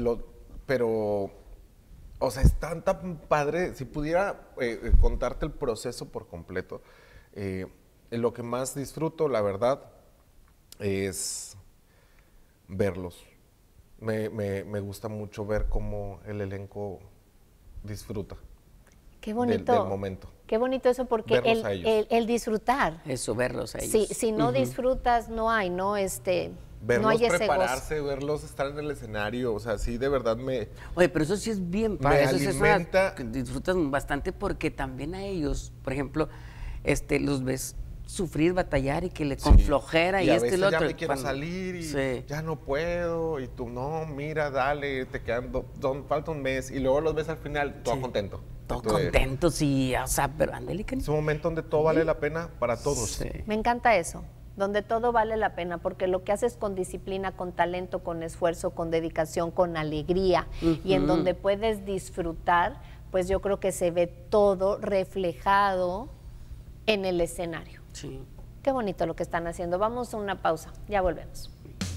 Speaker 3: o sea, es tan padre, si pudiera contarte el proceso por completo, lo que más disfruto, la verdad, es verlos. Me gusta mucho ver cómo el elenco disfruta.
Speaker 1: Qué bonito.
Speaker 3: Del momento.
Speaker 1: Qué bonito eso, porque el disfrutar.
Speaker 2: Eso, verlos a ellos.
Speaker 1: Si no disfrutas, no hay, ¿no?
Speaker 3: verlos
Speaker 1: hay ese
Speaker 3: prepararse, verlos estar en el escenario, o sea, sí, de verdad
Speaker 2: Oye, pero eso sí es bien padre, eso
Speaker 3: alimenta.
Speaker 2: es que disfrutas bastante porque también a ellos, por ejemplo, los ves sufrir, batallar y que le con flojera y
Speaker 3: a
Speaker 2: esto y
Speaker 3: veces
Speaker 2: lo otro.
Speaker 3: ya me quiero salir y ya no puedo y tú, no, mira, dale, te quedan, falta un mes y luego los ves al final, todo contento.
Speaker 2: Todo contento, sí, o sea, pero ándale.
Speaker 3: Es un momento donde todo vale la pena para todos.
Speaker 2: Sí.
Speaker 1: Me encanta eso, donde todo vale la pena, porque lo que haces con disciplina, con talento, con esfuerzo, con dedicación, con alegría, y en donde puedes disfrutar, pues yo creo que se ve todo reflejado en el escenario.
Speaker 2: Sí.
Speaker 1: Qué bonito lo que están haciendo. Vamos a una pausa, ya volvemos.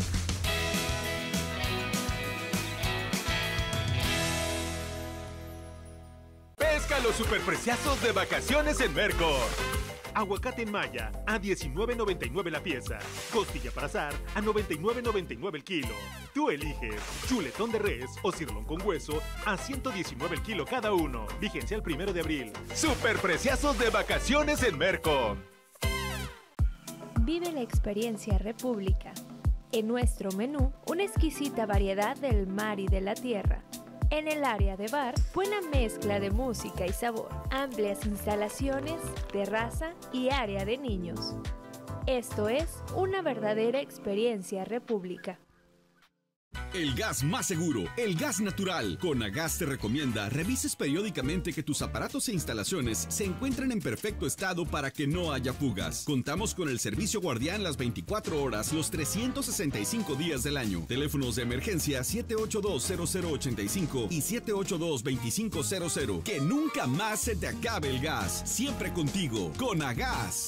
Speaker 13: Pesca los superpreciazos de vacaciones en Mercor. Aguacate en malla a $19.99 la pieza. Costilla para asar a $99.99 el kilo. Tú eliges chuletón de res o cirlón con hueso a $119 el kilo cada uno. Vigencia el 1 de abril. Superpreciazos de vacaciones en Mercor.
Speaker 6: Vive la experiencia República. En nuestro menú, una exquisita variedad del mar y de la tierra. En el área de bar, buena mezcla de música y sabor, amplias instalaciones, terraza y área de niños. Esto es una verdadera experiencia República.
Speaker 11: El gas más seguro, el gas natural. Conagas te recomienda revises periódicamente que tus aparatos e instalaciones se encuentren en perfecto estado para que no haya fugas. Contamos con el servicio guardián las 24 horas, los 365 días del año. Teléfonos de emergencia 782-0085 y 782-2500. Que nunca más se te acabe el gas. Siempre contigo, Conagas.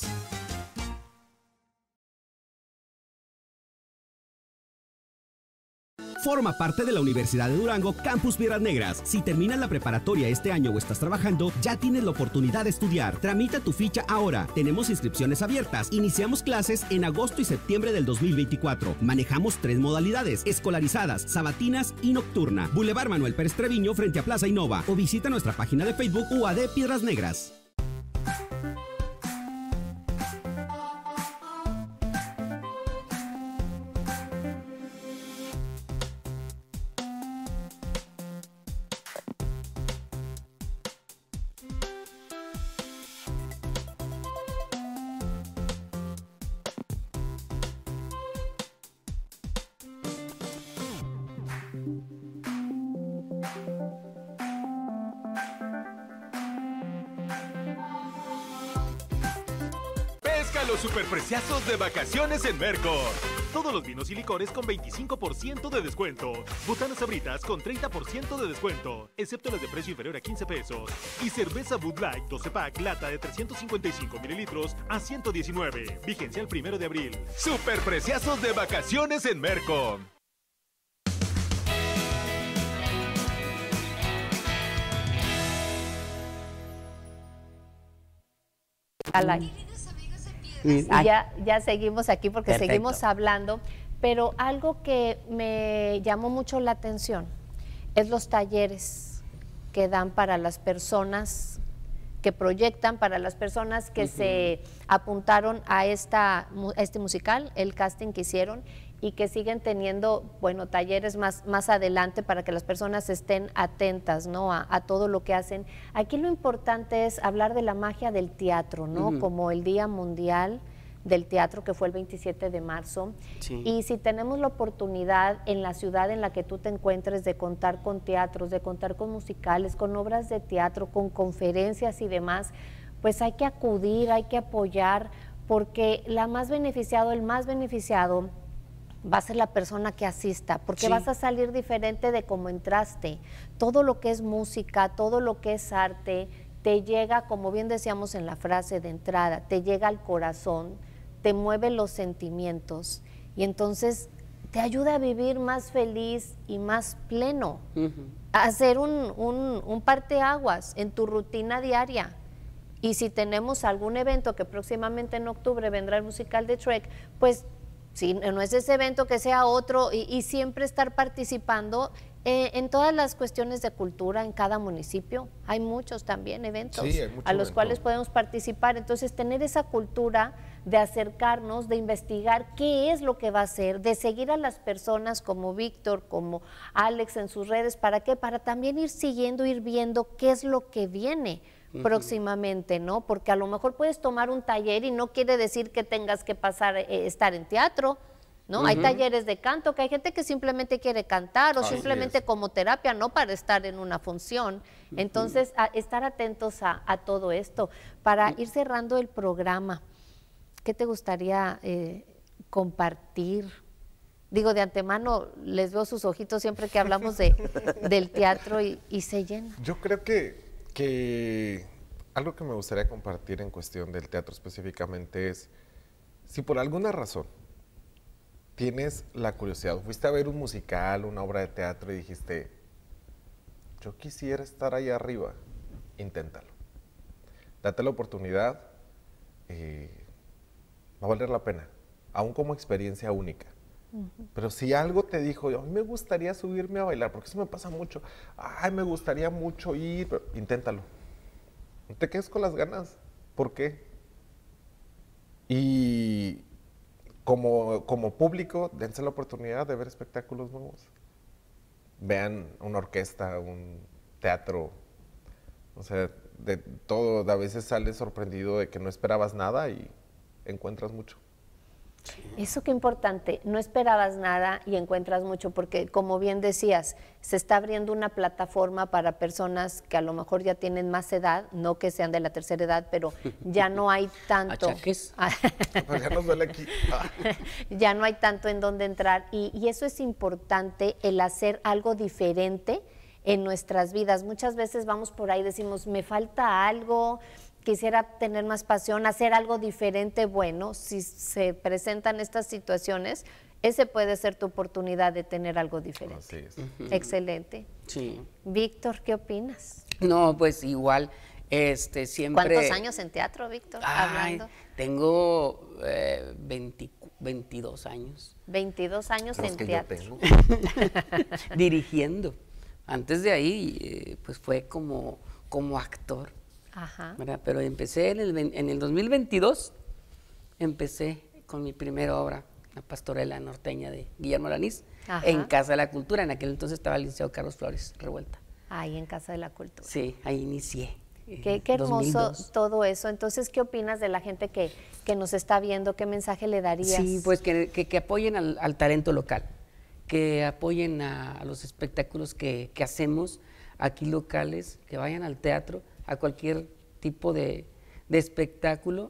Speaker 7: Forma parte de la Universidad de Durango Campus Piedras Negras. Si terminas la preparatoria este año o estás trabajando, ya tienes la oportunidad de estudiar. Tramita tu ficha ahora. Tenemos inscripciones abiertas. Iniciamos clases en agosto y septiembre del 2024. Manejamos 3 modalidades: escolarizadas, sabatinas y nocturna. Boulevard Manuel Pérez Treviño frente a Plaza Innova, o visita nuestra página de Facebook UAD Piedras Negras.
Speaker 13: Los superpreciazos de vacaciones en Mercor. Todos los vinos y licores con 25% de descuento. Botanas Sabritas con 30% de descuento, excepto las de precio inferior a 15 pesos. Y cerveza Bud Light 12 pack lata de 355 mililitros a 119. Vigencia el 1 de abril. Superpreciazos de vacaciones en Mercor.
Speaker 1: Y ya seguimos aquí porque
Speaker 2: Perfecto.
Speaker 1: seguimos hablando, pero algo que me llamó mucho la atención es los talleres que dan para las personas que proyectan, para las personas que se apuntaron a este musical, el casting que hicieron, y que siguen teniendo, bueno, talleres más adelante para que las personas estén atentas, ¿no?, a todo lo que hacen. Aquí lo importante es hablar de la magia del teatro, ¿no?, como el Día Mundial del Teatro, que fue el 27 de marzo.
Speaker 2: Sí.
Speaker 1: Y si tenemos la oportunidad en la ciudad en la que tú te encuentres de contar con teatros, de contar con musicales, con obras de teatro, con conferencias y demás, pues hay que acudir, hay que apoyar, porque el más beneficiado va a ser la persona que asista, porque vas a salir diferente de cómo entraste. Todo lo que es música, todo lo que es arte, te llega, como bien decíamos en la frase de entrada, te llega al corazón, te mueve los sentimientos y entonces te ayuda a vivir más feliz y más pleno, a hacer un parteaguas en tu rutina diaria. Y si tenemos algún evento, que próximamente en octubre vendrá el musical de Shrek, pues si no es ese evento, que sea otro, y siempre estar participando en todas las cuestiones de cultura en cada municipio. Hay muchos también eventos a los cuales podemos participar. Entonces, tener esa cultura de acercarnos, de investigar qué es lo que va a hacer, de seguir a las personas como Víctor, como Alex en sus redes. ¿Para qué? Para también ir siguiendo, ir viendo qué es lo que viene próximamente, ¿no? Porque a lo mejor puedes tomar un taller y no quiere decir que tengas que pasar, estar en teatro, ¿no? Hay talleres de canto, que hay gente que simplemente quiere cantar o simplemente como terapia, no para estar en una función. Entonces, estar atentos a todo esto. Para ir cerrando el programa, ¿qué te gustaría compartir? Digo, de antemano, les veo sus ojitos siempre que hablamos del teatro y se llena.
Speaker 3: Yo creo que algo que me gustaría compartir en cuestión del teatro específicamente es, si por alguna razón tienes la curiosidad, fuiste a ver un musical, una obra de teatro y dijiste, yo quisiera estar ahí arriba, inténtalo. Date la oportunidad, va a valer la pena, aún como experiencia única. Pero si algo te dijo, a mí me gustaría subirme a bailar, porque eso me pasa mucho, ay, me gustaría mucho ir, pero inténtalo. No te quedes con las ganas. ¿Por qué? Y como público, dense la oportunidad de ver espectáculos nuevos. Vean una orquesta, un teatro, o sea, de todo. A veces sales sorprendido de que no esperabas nada y encuentras mucho.
Speaker 1: Eso qué importante, no esperabas nada y encuentras mucho, porque como bien decías, se está abriendo una plataforma para personas que a lo mejor ya tienen más edad, no que sean de la tercera edad, pero ya no hay tanto.
Speaker 3: Ya nos duele aquí.
Speaker 1: Ya no hay tanto en donde entrar y eso es importante, el hacer algo diferente en nuestras vidas. Muchas veces vamos por ahí y decimos, me falta algo, quisiera tener más pasión, hacer algo diferente. Bueno, si se presentan estas situaciones, ese puede ser tu oportunidad de tener algo diferente.
Speaker 3: Así es.
Speaker 1: Excelente.
Speaker 2: Sí.
Speaker 1: Víctor, ¿qué opinas?
Speaker 2: No, pues igual, siempre...
Speaker 1: ¿Cuántos años en teatro, Víctor? Hablando.
Speaker 2: Tengo 22 años.
Speaker 1: 22 años en teatro.
Speaker 2: Dirigiendo. Antes de ahí, pues fue como actor.
Speaker 1: Ajá.
Speaker 2: ¿Verdad? Pero empecé en el 2022, empecé con mi primera obra, La Pastorela Norteña de Guillermo Alanís, en Casa de la Cultura. En aquel entonces estaba el Liceo Carlos Flores Revuelta.
Speaker 1: Ahí en Casa de la Cultura.
Speaker 2: Sí, ahí inicié.
Speaker 1: Qué hermoso 2002. Todo eso. Entonces, ¿qué opinas de la gente que nos está viendo? ¿Qué mensaje le darías?
Speaker 2: Sí, pues que apoyen al talento local, que apoyen a los espectáculos que hacemos aquí locales, que vayan al teatro, a cualquier tipo de espectáculo,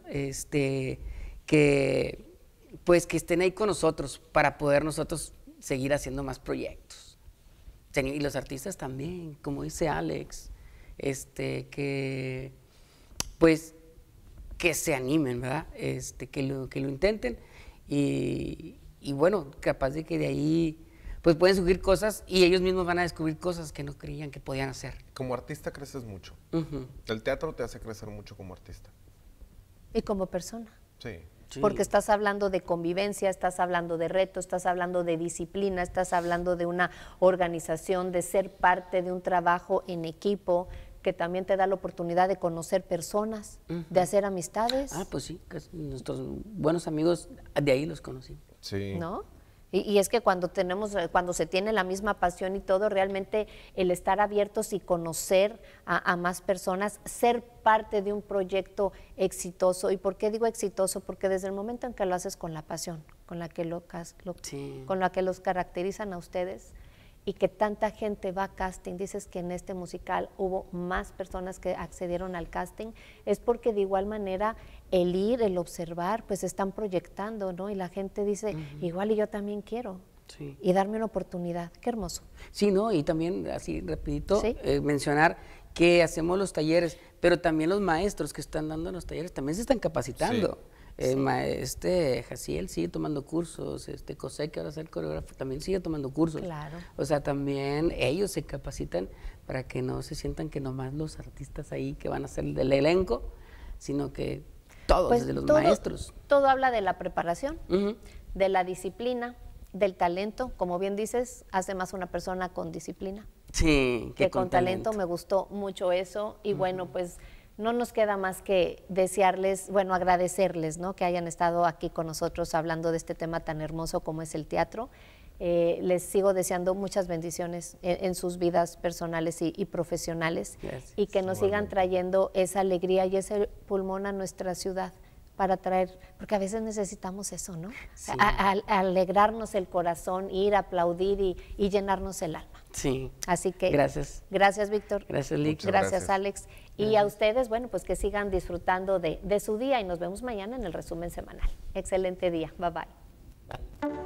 Speaker 2: que estén ahí con nosotros para poder nosotros seguir haciendo más proyectos. Y los artistas también, como dice Alex, que se animen, ¿verdad? Que lo intenten y bueno, capaz de que de ahí pues pueden surgir cosas y ellos mismos van a descubrir cosas que no creían que podían hacer.
Speaker 3: Como artista creces mucho. El teatro te hace crecer mucho como artista.
Speaker 1: Y como persona.
Speaker 3: Sí.
Speaker 1: Porque estás hablando de convivencia, estás hablando de retos, estás hablando de disciplina, estás hablando de una organización, de ser parte de un trabajo en equipo, que también te da la oportunidad de conocer personas, de hacer amistades.
Speaker 2: Pues sí, nuestros buenos amigos de ahí los conocí.
Speaker 3: Sí.
Speaker 1: ¿No? Y es que cuando se tiene la misma pasión y todo, realmente el estar abiertos y conocer a más personas, ser parte de un proyecto exitoso. ¿Y por qué digo exitoso? Porque desde el momento en que lo haces con la pasión, con la que con la que los caracterizan a ustedes, y que tanta gente va a casting, dices que en este musical hubo más personas que accedieron al casting, es porque de igual manera el ir, el observar, pues están proyectando, ¿no? Y la gente dice, igual y yo también quiero, y darme una oportunidad. Qué hermoso.
Speaker 2: Sí, ¿no? Y también, así rapidito, mencionar que hacemos los talleres, pero también los maestros que están dando los talleres también se están capacitando. Jaciel sigue tomando cursos, José, que ahora es el coreógrafo, también sigue tomando cursos.
Speaker 1: Claro.
Speaker 2: O sea, también ellos se capacitan para que no se sientan que nomás los artistas ahí que van a ser del elenco, sino que todos, desde los maestros.
Speaker 1: Todo habla de la preparación, de la disciplina, del talento. Como bien dices, hace más una persona con disciplina
Speaker 2: que
Speaker 1: con talento. Me gustó mucho eso y bueno, pues no nos queda más que desearles, bueno, agradecerles, ¿no? Que hayan estado aquí con nosotros hablando de este tema tan hermoso como es el teatro. Les sigo deseando muchas bendiciones en sus vidas personales y profesionales.
Speaker 2: Gracias.
Speaker 1: Y que nos sigan trayendo esa alegría y ese pulmón a nuestra ciudad para traer, porque a veces necesitamos eso, ¿no?
Speaker 2: Sí.
Speaker 1: Alegrarnos el corazón, ir a aplaudir y llenarnos el alma.
Speaker 2: Sí.
Speaker 1: Así que
Speaker 2: gracias.
Speaker 1: Gracias, Víctor.
Speaker 2: Gracias, Lick.
Speaker 1: Gracias, Alex. Y a ustedes, bueno, pues que sigan disfrutando de su día y nos vemos mañana en el resumen semanal. Excelente día. Bye, bye.